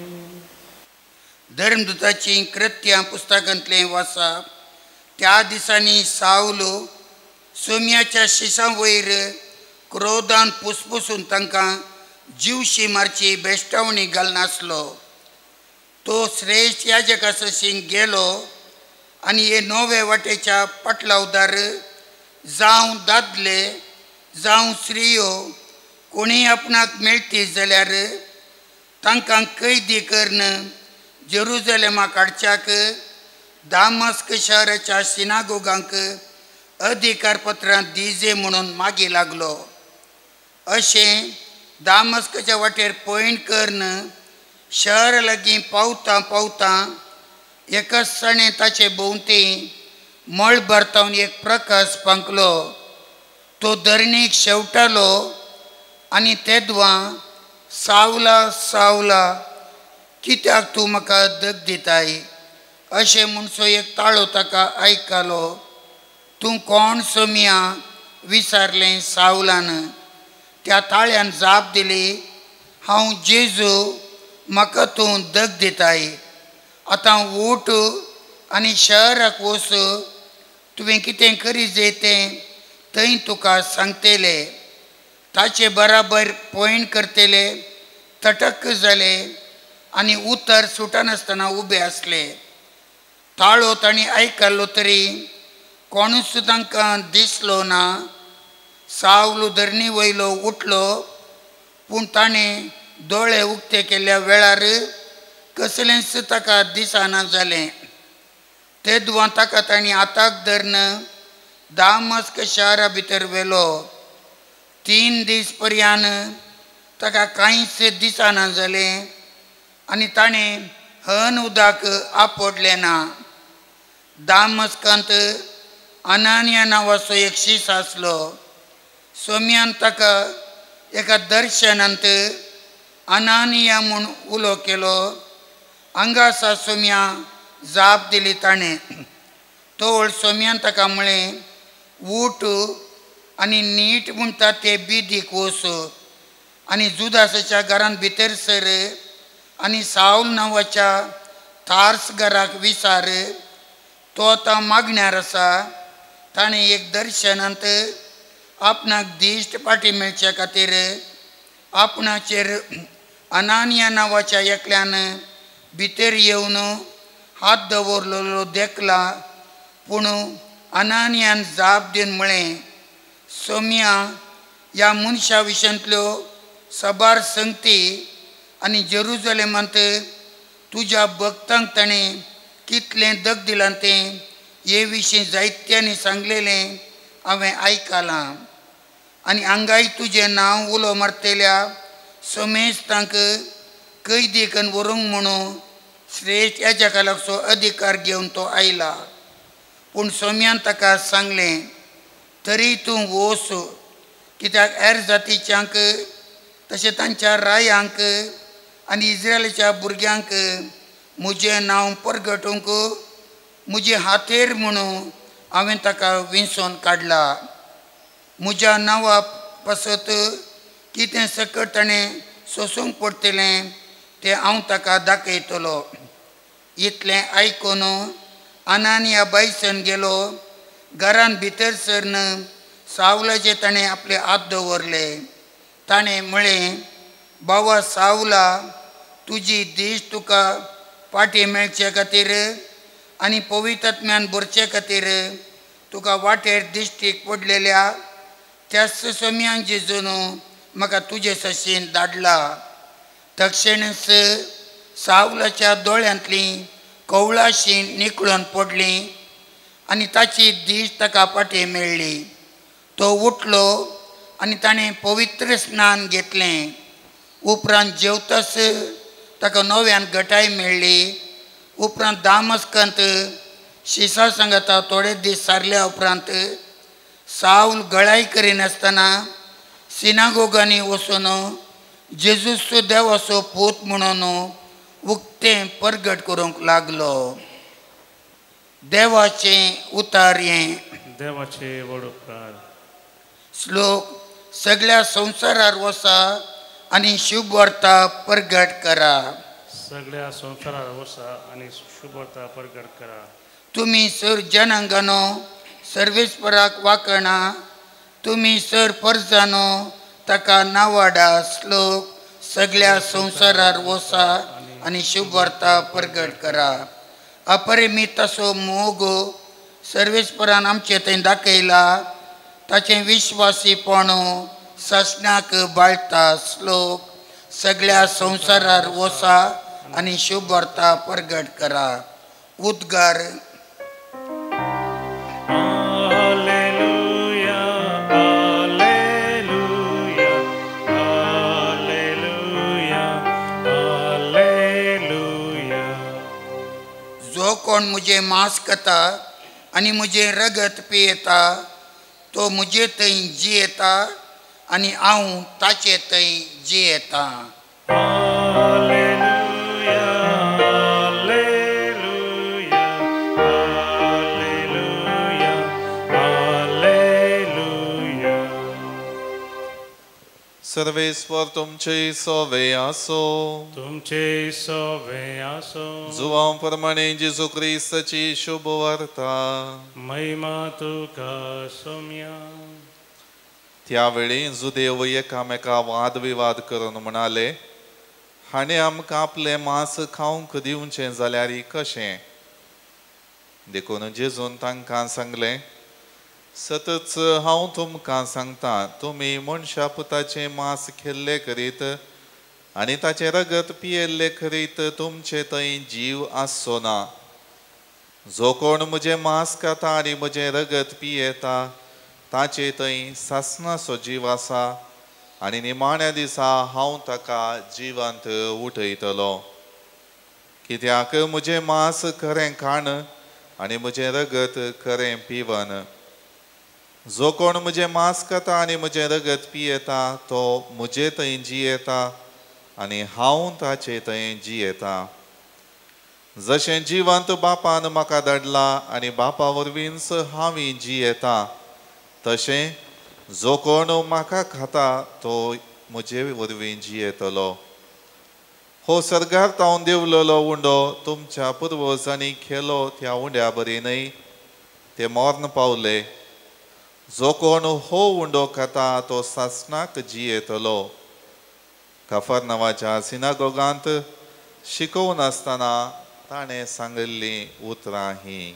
धर्मदूताची कृत्यां पुस्तकांतलें वाचप. त्या दिसांनी सावलो सोम्याच्या शिसां वयर क्रोधान पुसपुसून तांकां जीवशी मारची बेश्टावणी घालनासलो. तो श्रेश्ठ याजका सशीं गेलो आनी हे नवे वाटेच्या पटलावदार जावं दादले जावं स्त्रियो कोणीय आपणाक मेळटी जाल्यार तांकां कैदी करून जेरुजलेमाक हाडच्याक दामस्क शहराच्या सिनागोगांक अधिकारपत्रां दिजे म्हणून मागी लागलो. अशें दामस्कच्या वाटेर पयण करून शहर लागीं पावता पावता एकाच सणे ताचे भोंवती मळ भरतावन एक प्रकाश पांकलो. तो धरणीक शेवटालो आनी तेदवां सावला सावला कित्याक तूं म्हाका दग दिताय अशें म्हणसो एक ताळो ताका आयकलो. तूं कोण सोमिया विचारलें सावलान. त्या ताळ्यान जाप दिली, हांव जेजू म्हाका तूं दग दिताय. आतां उठ आनी शहराक वच. तुवें कितें करी जें तें थंय तुका सांगतलें. ताचे बराबर पयण करतले तटक जाले आनी उतर सुटनासतना उबे आसले. ताळो तांणी आयकल्लो तरी कोणूच तांकां दिसलो ना. सावलो धरणी वयलो उठलो पूण ताणें दोळे उक्ते केल्ल्या वेळार कसलेंच ताका दिसना जालें. तेदवां ताका तांणी हाताक धरून दामस्क शारा भितर व्हेलो. तीन दीस पर्यान ताका कांयच दिसना जालें आनी ताणें हन उदक आपडलें ना. दामस्कांत अनानिया नांवाचो एक शीस आसलो. सोम्यान ताका एका दर्शनांत अनानिया म्हूण उलो केलो. हांगासा सोम्या जाप दिली ताणें. तोळ सोम्यान ताका म्हळें, उठ आनी नीट म्हणटा ते बिदीक वच आनी जुदासाच्या घरांत भितर सर आनी सावल नांवाच्या तार्स घराक विचार. तो आतां मागण्यार आसा. ताणें एक दर्शनांत आपणाक दिश्ट पाटी मेळचे खातीर आपणाचेर अनानिया नांवाच्या एकल्यान भितर येवन हात दवरलेलो देखला. पूण अनानियान जाप दिवन म्हळें, सोम्या, ह्या मनशा विशयांतल्यो सबार संगती आनी जेरुजलेमांत तुज्या भक्तांक ताणें कितलें दग दिलां तें हे विशीं जायत्यांनी सांगलेलें हांवें आयकलां. आनी हांगाय तुजें नांव उलो मारतल्या सोमेस्तांक कैदी करून व्हरूंक म्हणून श्रेश्ठ याजकालाचो अधिकार घेवन तो आयला. पूण सोम्यान ताका सांगलें, तरी तूं वोस, कित्याक एर जातीच्यांक तशें तांच्या रायांक आनी इस्रायलाच्या भुरग्यांक म्हजें नांव परगटूंक म्हजे हातेर म्हणून हांवें ताका विंचून काडला. म्हज्या नांवा पासत कितें सकट ताणें सोसूंक पडटलें तें हांव ताका दाखयतलो. इतलें आयकून अनानिया बायसन गेलो. घरान भितर सरन सावलाचे ताणें आपले हात दवरले. ताणें म्हळें, बावा सावला, तुजी दिश्ट तुका पाटी मेळचे खातीर आनी पवित्रात्म्यान भरचे खातीर तुका वाटेर दिश्टीक पडलेल्या त्या सोम्यान जेजून म्हाका तुजे सशीन धाडला. तक्षणच सावलाच्या दोळ्यांतली कवळाशी निकळून पडली आनी ताची दिश्ट ताका पाटी मेळ्ळी. तो उठलो आनी ताणें पवित्र स्नान घेतलें. उपरांत जेवताच ताका नव्यान घटाय मेळ्ळी. उपरांत दामस्कांत शिसा सांगाता थोडे दीस सारल्या उपरांत सावल गळाय करिनासतना सिनागोगांनी वचून जेजूचो देवाचो पूत म्हणून उक्तें परगट करूंक लागलो. देवाचें उतार हें. देवाचे व्हड उपकार. श्लोक. सगळ्या संवसारार वचा आनी शुभ वार्ता परगट करा. सगळ्या संवसारार वचा आनी शुभ वार्ता परगट करा. तुमी सर जनांगानो सर्वेस्पराक वाकणा. तुमी सर परजानो ताका नावाडा. श्लोक. सगळ्या संवसारार वचा आनी शुभ वार्ता परगट करा. अपरिमिताचो मोग सर्वेस्परान आमचे थंय दाखयला. ताचें विश्वासीपण शासनाक बाळटा. श्लोक. सगळ्या संवसारार वचा आनी शुभ वार्ता परगट करा. उद्गार. जो कोण म्हजें मांस खाता आनी म्हजें रगत पियेता तो म्हजे थंय जियेता आनी हांव ताचे थंय जियेता. सर्वेस्वर तुमचे सोवे आसो. तुमचे सोवे आसो. जुवां प्रमाणे जेजू क्रिस्ताची शुभ वार्ता. महिमा तुका सोम्या. त्यावेळी जुदेव एकामेका वाद विवाद करून म्हणाले, हाणें आमकां आपलें मांस खावंक दिवचें जाल्यार कशें? देखून जेजून तांकां सांगलें, सतच हांव तुमकां सांगतां, तुमी मनशा पुताचें मांस खेल्ले करीत आनी ताचें रगत पियेल्ले करीत तुमचे थंय जीव आसचो ना. जो कोण म्हजें मांस खाता आनी म्हजें रगत पियेता ताचे थंय सासणाचो जीव आसा आनी निमाण्या दिसा हांव ताका जिवंत उठयतलो. कित्याक म्हजें मांस खरें खाण आनी म्हजें रगत खरें पिवन. जो कोण म्हजें मांस खाता आनी म्हजें रगत पियेता तो म्हजे थंय जियेता आनी हांव ताचे थंय जियेता. जशें जिवंत बापान म्हाका धाडला आनी बापा वरवींच हांव जियेता, तशें जो कोण म्हाका खाता तो म्हजे वरवीं जियेतलो. हो सर्गार तावन देवलेलो उंडो तुमच्या पुर्वजांनी केलो त्या उंड्या बरी न्हय. ते मरण पावले. जो कोण हो उंडो खाता तो सासणाक जियेतलो. कफरनावाच्या सिनागोगांत शिकोवन आसतना ताणें सांगिल्लीं उतरां हीं.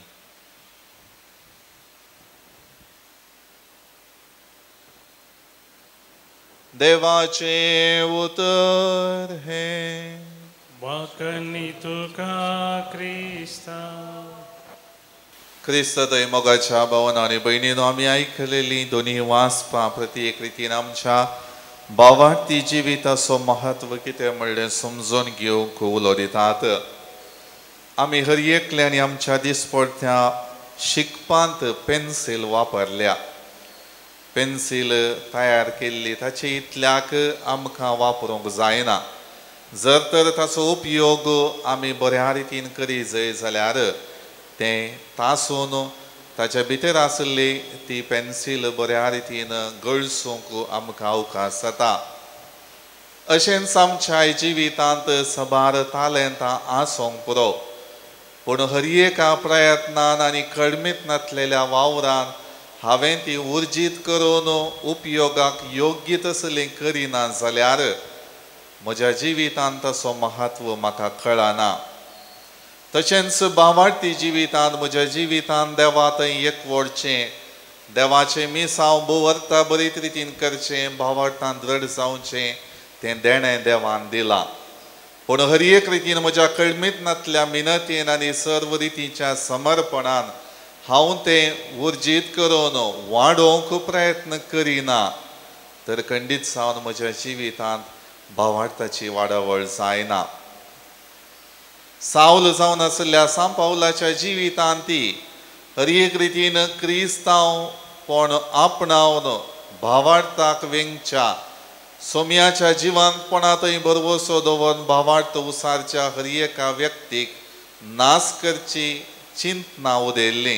देवाचे उतर हे. वाकणी तुका क्रिस्ता. क्रिस्त थंय मोगाच्या भावांनो आनी भयणीनो, आमी आयकलेलीं दोनी वाचपां प्रत्येक रितीन आमच्या भावार्थी जिविताचो महत्व कितें म्हणलें समजून घेवंक उलो दितात. आमी हर एकल्यानी आमच्या दिसपट्ट्या शिकपांत पेन्सिल वापरल्या. पेन्सिल तयार केल्ली ताचे इतल्याक आमकां वापरूंक जायना. जर तर ताचो उपयोग आमी बऱ्या रितीन करी जय जाल्यार तें तासून ताच्या भितर आसली ती पेन्सिल बऱ्या रितीन गळसूंक आमकां अवकाश जाता. अशेंच आमच्या जिवितांत सबार तालेंतां आसूंक पुरो, पूण हर एका प्रयत्नान आनी कळमीत नासलेल्या वावरान हांवें ती उर्जीत करून उपयोगाक योग्य तसलें करिना जाल्यार म्हज्या जिवितांत ताचो महत्व म्हाका कळना. तशेंच भावार्थी जिवितांत म्हज्या जिवितांत देवा थंय एकवडचें, देवाचें मिसांव भुवर्ता बरे रितीन करचें, भावार्थांत दृढ जावचें तें देणें देवान दिलां. पूण हर एक रितीन म्हज्या कळमीत नासल्या मिनतीन आनी सर्व रितीच्या समर्पणान हांव तें उर्जीत करून वाडोवंक प्रयत्न करिना तर खंडीत जावन म्हज्या जिवितांत भावार्थाची वाडवळ जायना. सावल जावन आसल्या सां पावलाच्या जिवितांत ती हर एक रितीन क्रिस्तांवपण आपणावन भावार्थाक वेंगच्या सोम्याच्या जिवंतपणांतय बरवसो दवरून भावार्थ उसारच्या हर एका व्यक्तीक नास करची चिंतना उदेल्ली.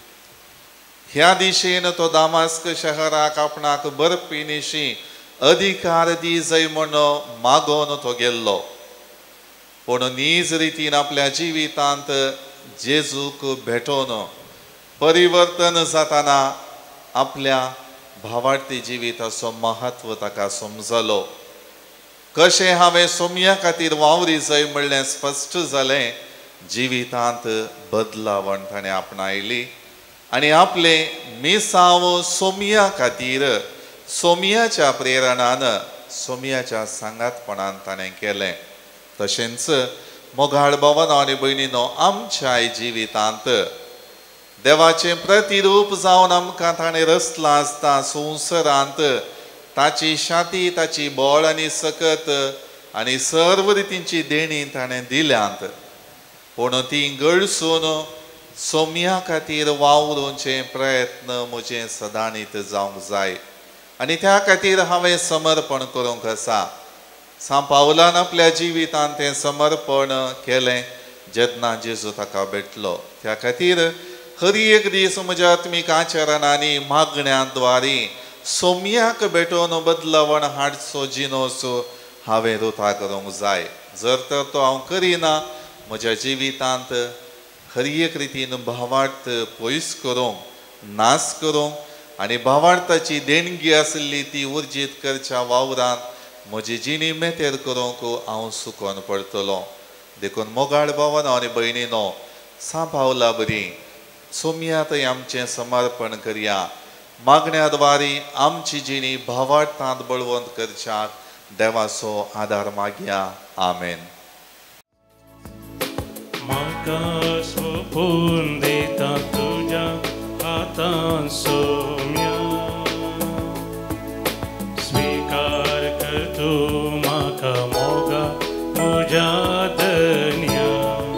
ह्या दिशेन तो दामास्क शहराक आपणाक बरपिनिशी अधिकार दी जय म्हण मागोवन तो गेल्लो. पूण नीज रितीन आपल्या जिवितांत जेजूक भेटोवन परिवर्तन जाताना आपल्या भावार्थी जिविताचो महत्व ताका समजलो. कशें हांवें सोम्या खातीर वावरी जय म्हणलें स्पश्ट जालें. जिवितांत बदलावण ताणें आपणायली आनी आपलें मिसांव सोम्या खातीर सोम्याच्या प्रेरणान सोम्याच्या सांगातपणान ताणें केलें. तशेंच मोगाळ भावांनो आनी भयणीनो, आमच्याय जिवितांत देवाचें प्रतिरूप जावन आमकां ताणें रचलां आसता. संवसारांत ताची शाती, ताची बोळ आनी सकत आनी सर्व रितींची देणी ताणें दिल्यांत. पूण ती गळसून सोम्या खातीर वावरूचे प्रयत्न म्हजे सदांनीत जावंक जाय आनी त्या खातीर हांवें समर्पण करूंक आसा. सां पावलान आपल्या जिवितांत तें समर्पण केलें जेन्ना जेजू ताका भेटलो. त्या खातीर हर एक दीस म्हज्या आत्मीक आचरणांनी मागण्यांद्वारे सोम्याक भेटोवन बदलावण हाडचो जिनोस हांवें रुता करूंक जाय. जर तर तो हांव करिना म्हज्या जिवितांत हर एक रितीन भावार्थ पयस करूंक, नास करूंक आनी भावार्थाची देणगी आसली ती उर्जीत करच्या वावरांत म्हजी जिणी मेतेर करूंक हांव सुकोन पडटलों. देखून मोगाळ भावांनो आनी भयणीनो, सां पावला बरी सोम्यातय आमचें समर्पण करया. मागण्याद्वारे आमची जिणी भावार्थांत बळवंत करच्याक देवाचो आदार मागया. आमेन. म्हाका सोपून दिता तुज्या हातांत सोम्या, स्वीकार कर तूं म्हाका मोगा म्हज्या धन्या.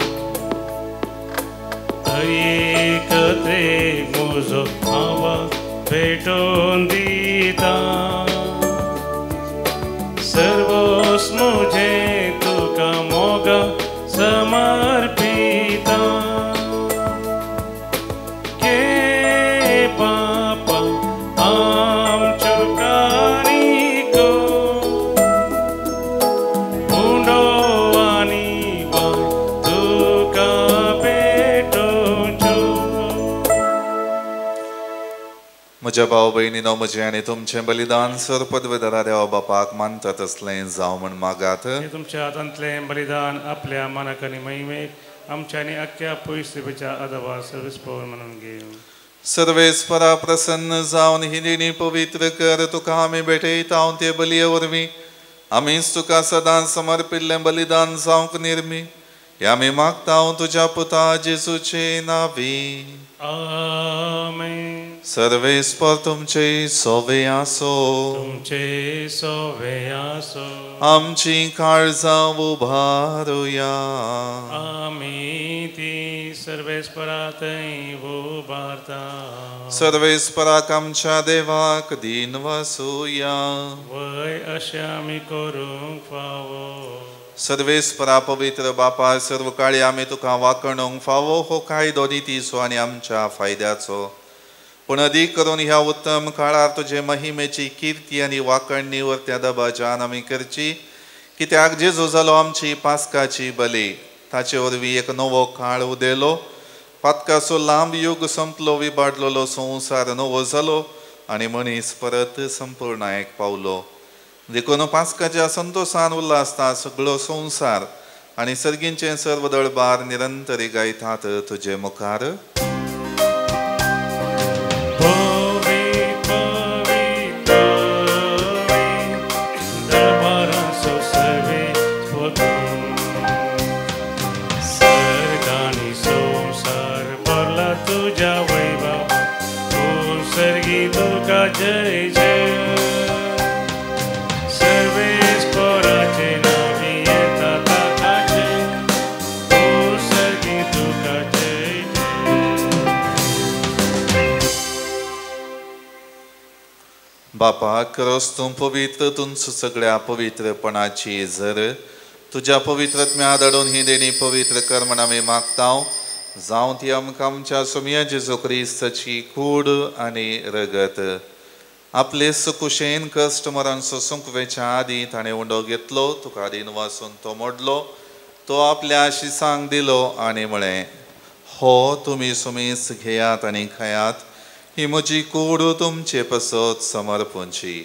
एकत्रेक म्हजो आवाज भेटोवन दिता, सर्वोस म्हजें तुका मोगा समर्पिता. के पापा आमच्यो काणिको उंडो आनी बाय तुका भेटोवच्यो. म्हज्या भाव भयणीनो, म्हजें आनी तुमचें बलिदान सर पदवेदारा देवा बापाक मानता तसलें जावं म्हण मागात. हे तुमच्या हातांतलें बलिदान आपल्या मनाक आनी महिमेक आमच्या आनी अख्ख्या पवित्रतेच्या अदवा सर्वीस पळोवन म्हणून घेवं. सर्वेस्परा प्रसन्न जावन ही देणी पवित्र कर. तुका आमी भेटयता हांव ते बलये वरवीं आमीच तुका सदांच समर्पिल्लें बलिदान जावंक निर्मी. हे आमी मागता हांव तुज्या पुता जेजूचे नांवी. आमेन. सर्वेस्पर तुमचे सोवे आसो. तुमचे सोवे आसो. आमची काळजां उबारुया. आमी ती सर्वेस्परा थंय उबारता सर्वेस्पराक आमच्या देवाक दिन वसूया वय अशें आमी करूंक फावो सर्वेस्परा पवित्र बापा सर्व काळी आमी तुका वाकणूंक फावो हो कायदो नितीचो आनी आमच्या फायद्याचो पूण अदीक करून ह्या उत्तम काळार तुजे महिमेची कीर्ती आनी वाकण निवर्त्या दबाच्यान आमी करची कित्याक जेजू जालो आमची पास्काची बली ताचे वरवीं एक नवो काळ उदेलो पातकाचो लांब युग संपलो विबाडलेलो संवसार नवो जालो आनी मनीस परत संपूर्णायेक पावलो देखून पास्काच्या संतोषान उल्हासता सगळो संवसार आनी सर्गींचे सर्व दळबार निरंतरी गायतात तुजे मुखार जय जय सर्वेस पराचे नावी येता ताकाचे ओ सर्गी तुका जय बापा खरोच तूं पवित्र तुंच सगळ्या पवित्रपणाची झर तुज्या पवित्रत्म्या दडून ही देणी पवित्र कर्मण आमी मागतांव जावं ती आमकां आमच्या सोमया जेजू क्रिस्ताची कूड आनी रगत आपले सुकुशेन कश्ट मरण सोसूंक वेच्या आदीं ताणें उंडो घेतलो तुका आदीन वाचून तो मोडलो तो आपल्या आशिसांक दिलो आनी म्हळें हो तुमी सुमीस घेयात आनी खायात ही म्हजी कूड तुमचे पसत समर्पूंची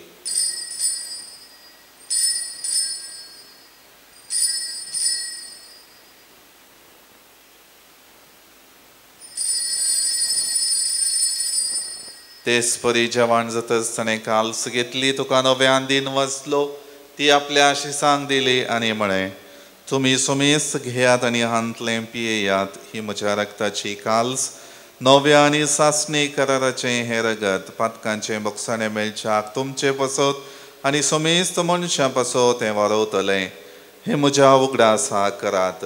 तेच परी जेवण जातच ताणें काल्स घेतली तुका नव्यान दिन वचलो ती आपल्या आशिसांक दिली आनी म्हळें तुमी सुमीस घेयात आनी हांतलें पियेयात ही म्हज्या रक्ताची काल्स नव्या आनी सासणी कराराचें हें रगत पातकांचें बोगसाणें मेळच्याक तुमचे पसत आनी सुमेस्त मनशां पसत हें वारवतलें हें म्हज्या उगडासा करात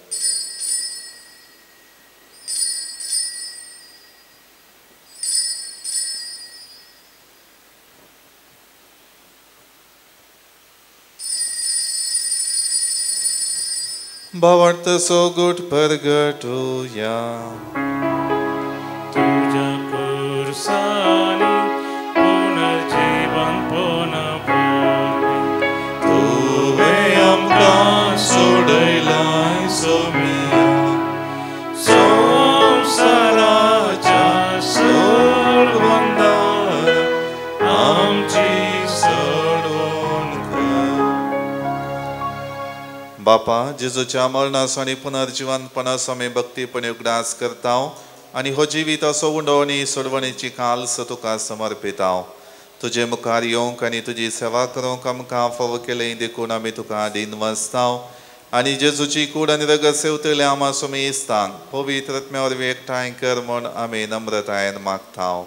भावार्थ सोगूट परगटूया तुझ्या कुर्सानी पुनर्जीवन पुनर्भूमी तुवें आमकां सोडयलाय सोमिया संवसाराच्या सोडवंदार आमची सोडवण कर बापा जेजूच्या मरणाचो आनी पुनर्जीवनपणाचो आमी भक्तीपणे उगडास करतांव आनी हो जिवीत असो उंडो आनी सोडवणेची काल्स तुका समर्पितांव तुजे मुखार येवंक आनी तुजी सेवा करूंक आमकां फावो केलें देखून आमी तुका दिन वचतांव आनी जेजूची कूड आनी रगत सेवतले आमा सुमेस्तांक पवित्र आत्म्या वरवीं एकठांय कर म्हूण आमी नम्रतायेन मागतांव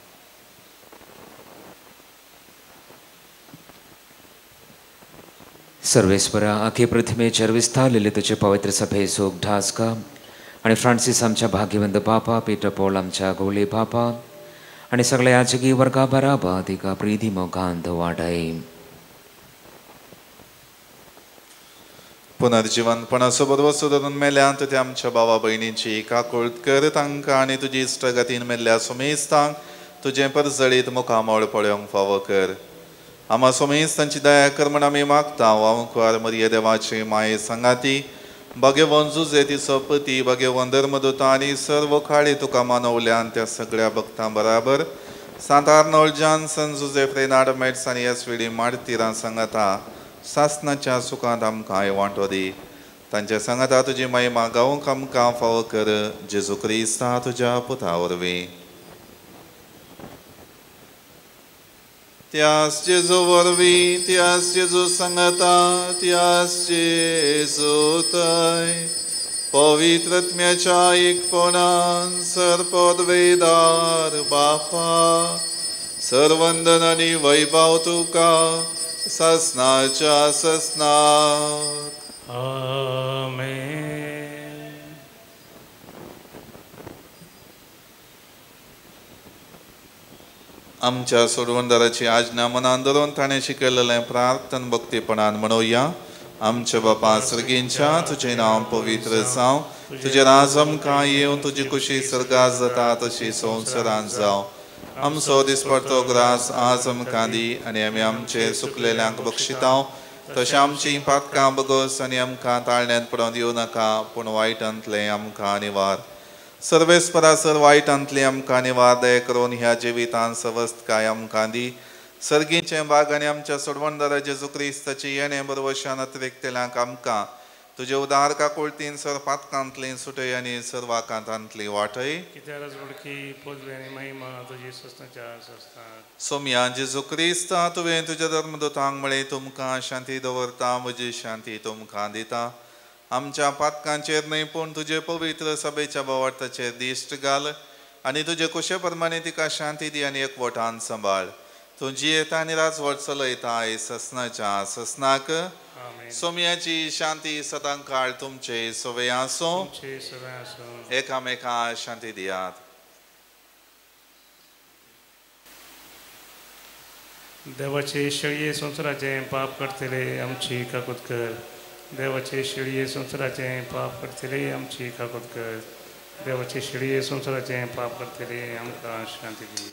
सर्वेस्परा आखे पृथ्वीचेर विस्तारलेले तुजे पवित्र सभे सोग ढासका आनी फ्रांसीस आमच्या भाग्यवंत बापा पीटर पॉल आमच्या गोळे बापा आनी सगळ्या याचकी वर्गा बराबा तिका प्रिधी मोगांत वाडय पुनर्जीवनपणाचो बरो सुदारून मेल्यांत ते आमच्या भावा भयणींची काकुळट कर तांकां आनी तुजी इश्टगतीन मेल्ल्या सुमेस्तांक तुजें परजळीत मुखामोळ पळोवंक फावो कर आमा सोमेस तांची दया कर म्हण आमी मागता वांकुवार मरिये देवाची माये संगाती भगेवन जुजे तिचो पती भगेवन धर्मदूता आनी सर्व काळी तुका मानवल्यान त्या सगळ्या भक्तां बराबर सांत आर्नोल्ड जॉन्सन जुजे फ्रेनार्ड मेट्स आनी एसविडी मार्तिरां सांगाता सासनाच्या सुखांत आमकां वांटो दी तांच्या सांगाता तुजी महिमा गावूंक आमकां फावो कर जेजू क्रिस्ता तुज्या पुता वरवीं त्यास जेजू वरवीं त्यास जेजू सांगता त्यास जेजू थंय पवित्रत्म्याच्या एकपणान सरपदवेदार बापा सर्वंदन आनी वैभव तुका ससनाच्या ससनाक आमेन आमच्या सोडवणदाराची आज्ञा मनान धरून ताणें शिकयलेलें प्रार्थन भक्तीपणान म्हणुया. आमच्या बापा सर्गींच्या तुजें नांव पवित्र जावं, तुजें राज आमकां येवं, तुजी कुशी सर्गास जाता तशी संवसारांत जावं. आमचो दिसपडटो ग्रास आज आमकां दी आनी आमी आमचे सुकलेल्यांक बक्षितांव. तशें आमचीं पातकां बगस आनी आमकां ताळण्यांत पडोवन दिवं नाका, पूण वायटांतलें आमकां निवार. सर्वेस्परासर वायटांतलें आमकां निवार दय करून ह्या जिवितांत सवस्थकाय आमकां दी. सर्गीचें भाग आनी आमच्या सोडवणदारा जेजू क्रिस्ताची येणें बरवशान अतिरिक्तेल्यांक आमकां तुजे उदार काकुळतीन सर पातकांतली सुटय आनी सर्वाकांतांतली वाटय. सोम्या जेजू क्रिस्ता तुवें तुज्या धर्मदूतांक म्हळें तुमकां शांती दवरता, म्हजी शांती तुमकां दिता. आमच्या पातकांचेर न्हय पूण तुजे पवित्र सभेच्या बोवार्थाचेर दिश्ट घाल आनी तुजे कुशे प्रमाणे तिका शांती दी आनी एकवटान सांबाळ. तूं जियेता आनी राजवट चलयता ससनाच्या ससनाक. सोम्याची शांती सदां काळ तुमचे सोवे आसूं. एकामेकां शांती दियात. देवाचे शेळये संवसाराचे पाप करतले आमची काकूत कर. देवाचे शेळये संवसाराचे पाप करतले आमची काकूत कर. देवाचे शेळये संवसाराचे पाप करतले आमकां शांती दी.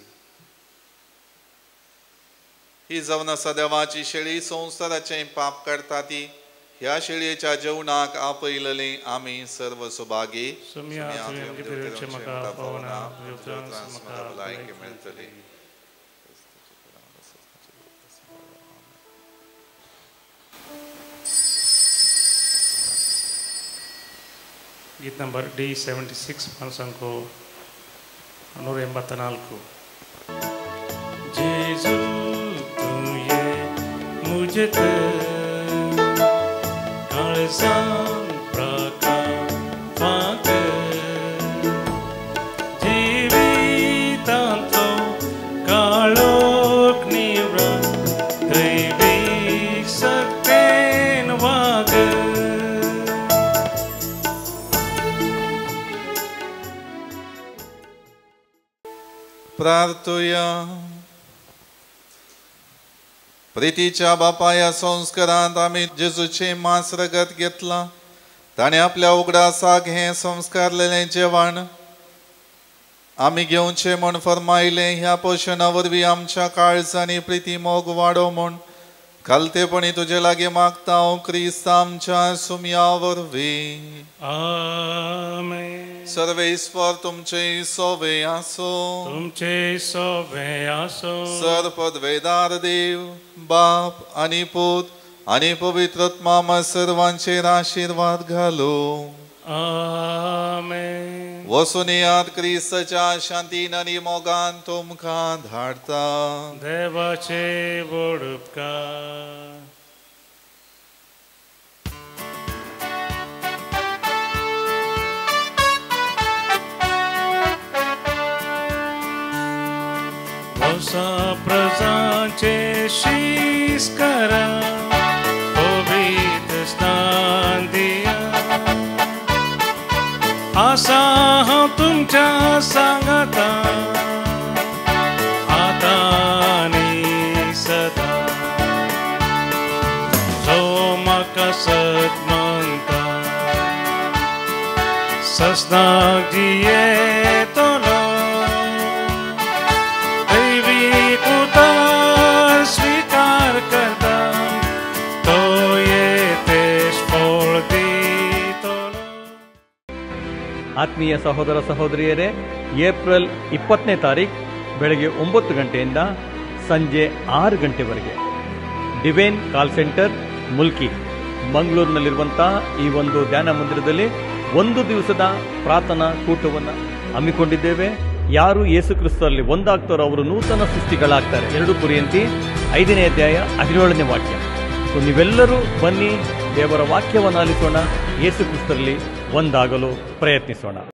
ही जावन आसा देवाची शेळी संवसाराचें पाप करता ती. ह्या शेळयेच्या जेवणाक आपयलेली आमी सर्व सुभागी. मेळटली. गीत नंबर डी सेवेंटी सिक्स मनसंको नूर ಎಂಬತ್ತ ನಾಲ್ಕು. जेजू तुये मुझे काळजान प्रकाश जिवितांतलो काळोख निवळ दैवीक सक्तेन वाग. प्रार्थुया. प्रितीच्या बापा ह्या संस्कारांत आमी जेजूचे मांस रगत घेतला. ताणें आपल्या उगडासाक हें संस्कारलेलें जेवण आमी घेवचें म्हूण फरमायलें. ह्या पोशणा वरवीं आमच्या काळजांनी प्रिती मोग वाडो म्हूण खालतेपणी तुजे लागीं मागता हांव क्रिस्त आमच्या सुमया वरवीं. आमेन. सर्वेस्वर तुमचे सोवे आसो. तुमचे सोवे आसो. सर्वपदवेदार देव बाप आनी पूत आनी पवित्रत्मा सर्वांचेर आशीर्वाद घालो. आमेन. वसून याद क्रिस्ताच्या शांतीन आनी मोगान तुमकां धाडटा. देवाचे व्हड उपकार. प्रजांचे शीस करा, पवित्र स्नान दिया. आसा हांव तुमच्या सांगाता आता आनी सदा. जो म्हाका सत म्हणटा ससनाक जियेतलो. स्वीकार करता तो येतेश फळ दितलो. ಆತ್ಮೀಯ ಸಹೋದರ ಸಹೋದರಿಯರೇ, ಏಪ್ರಿಲ್ ಇಪ್ಪತ್ತನೇ ತಾರೀಕು ಬೆಳಗ್ಗೆ ಒಂಬತ್ತು ಗಂಟೆಯಿಂದ ಸಂಜೆ ಆರು ಗಂಟೆವರೆಗೆ ಡಿವೈನ್ ಕಾಲ್ ಸೆಂಟರ್ ಮುಲ್ಕಿ ಮಂಗಳೂರಿನಲ್ಲಿರುವಂಥ ಈ ಒಂದು ಧ್ಯಾನ ಮಂದಿರದಲ್ಲಿ ಒಂದು ದಿವಸದ ಪ್ರಾರ್ಥನಾ ಕೂಟವನ್ನು ಹಮ್ಮಿಕೊಂಡಿದ್ದೇವೆ. ಯಾರು ಯೇಸು ಕ್ರಿಸ್ತರಲ್ಲಿ ಒಂದಾಗ್ತಾರೋ ಅವರು ನೂತನ ಸೃಷ್ಟಿಗಳಾಗ್ತಾರೆ. ಎರಡು ಕೊರಿಂಥಿ ಐದನೇ ಅಧ್ಯಾಯ ಹದಿನೇಳನೇ ವಾಕ್ಯ. ಸೊ ನೀವೆಲ್ಲರೂ ಬನ್ನಿ, ದೇವರ ವಾಕ್ಯವನ್ನು ಆಲಿಸೋಣ, ಯೇಸು ಕ್ರಿಸ್ತರಲ್ಲಿ ಒಂದಾಗಲು ಪ್ರಯತ್ನಿಸೋಣ.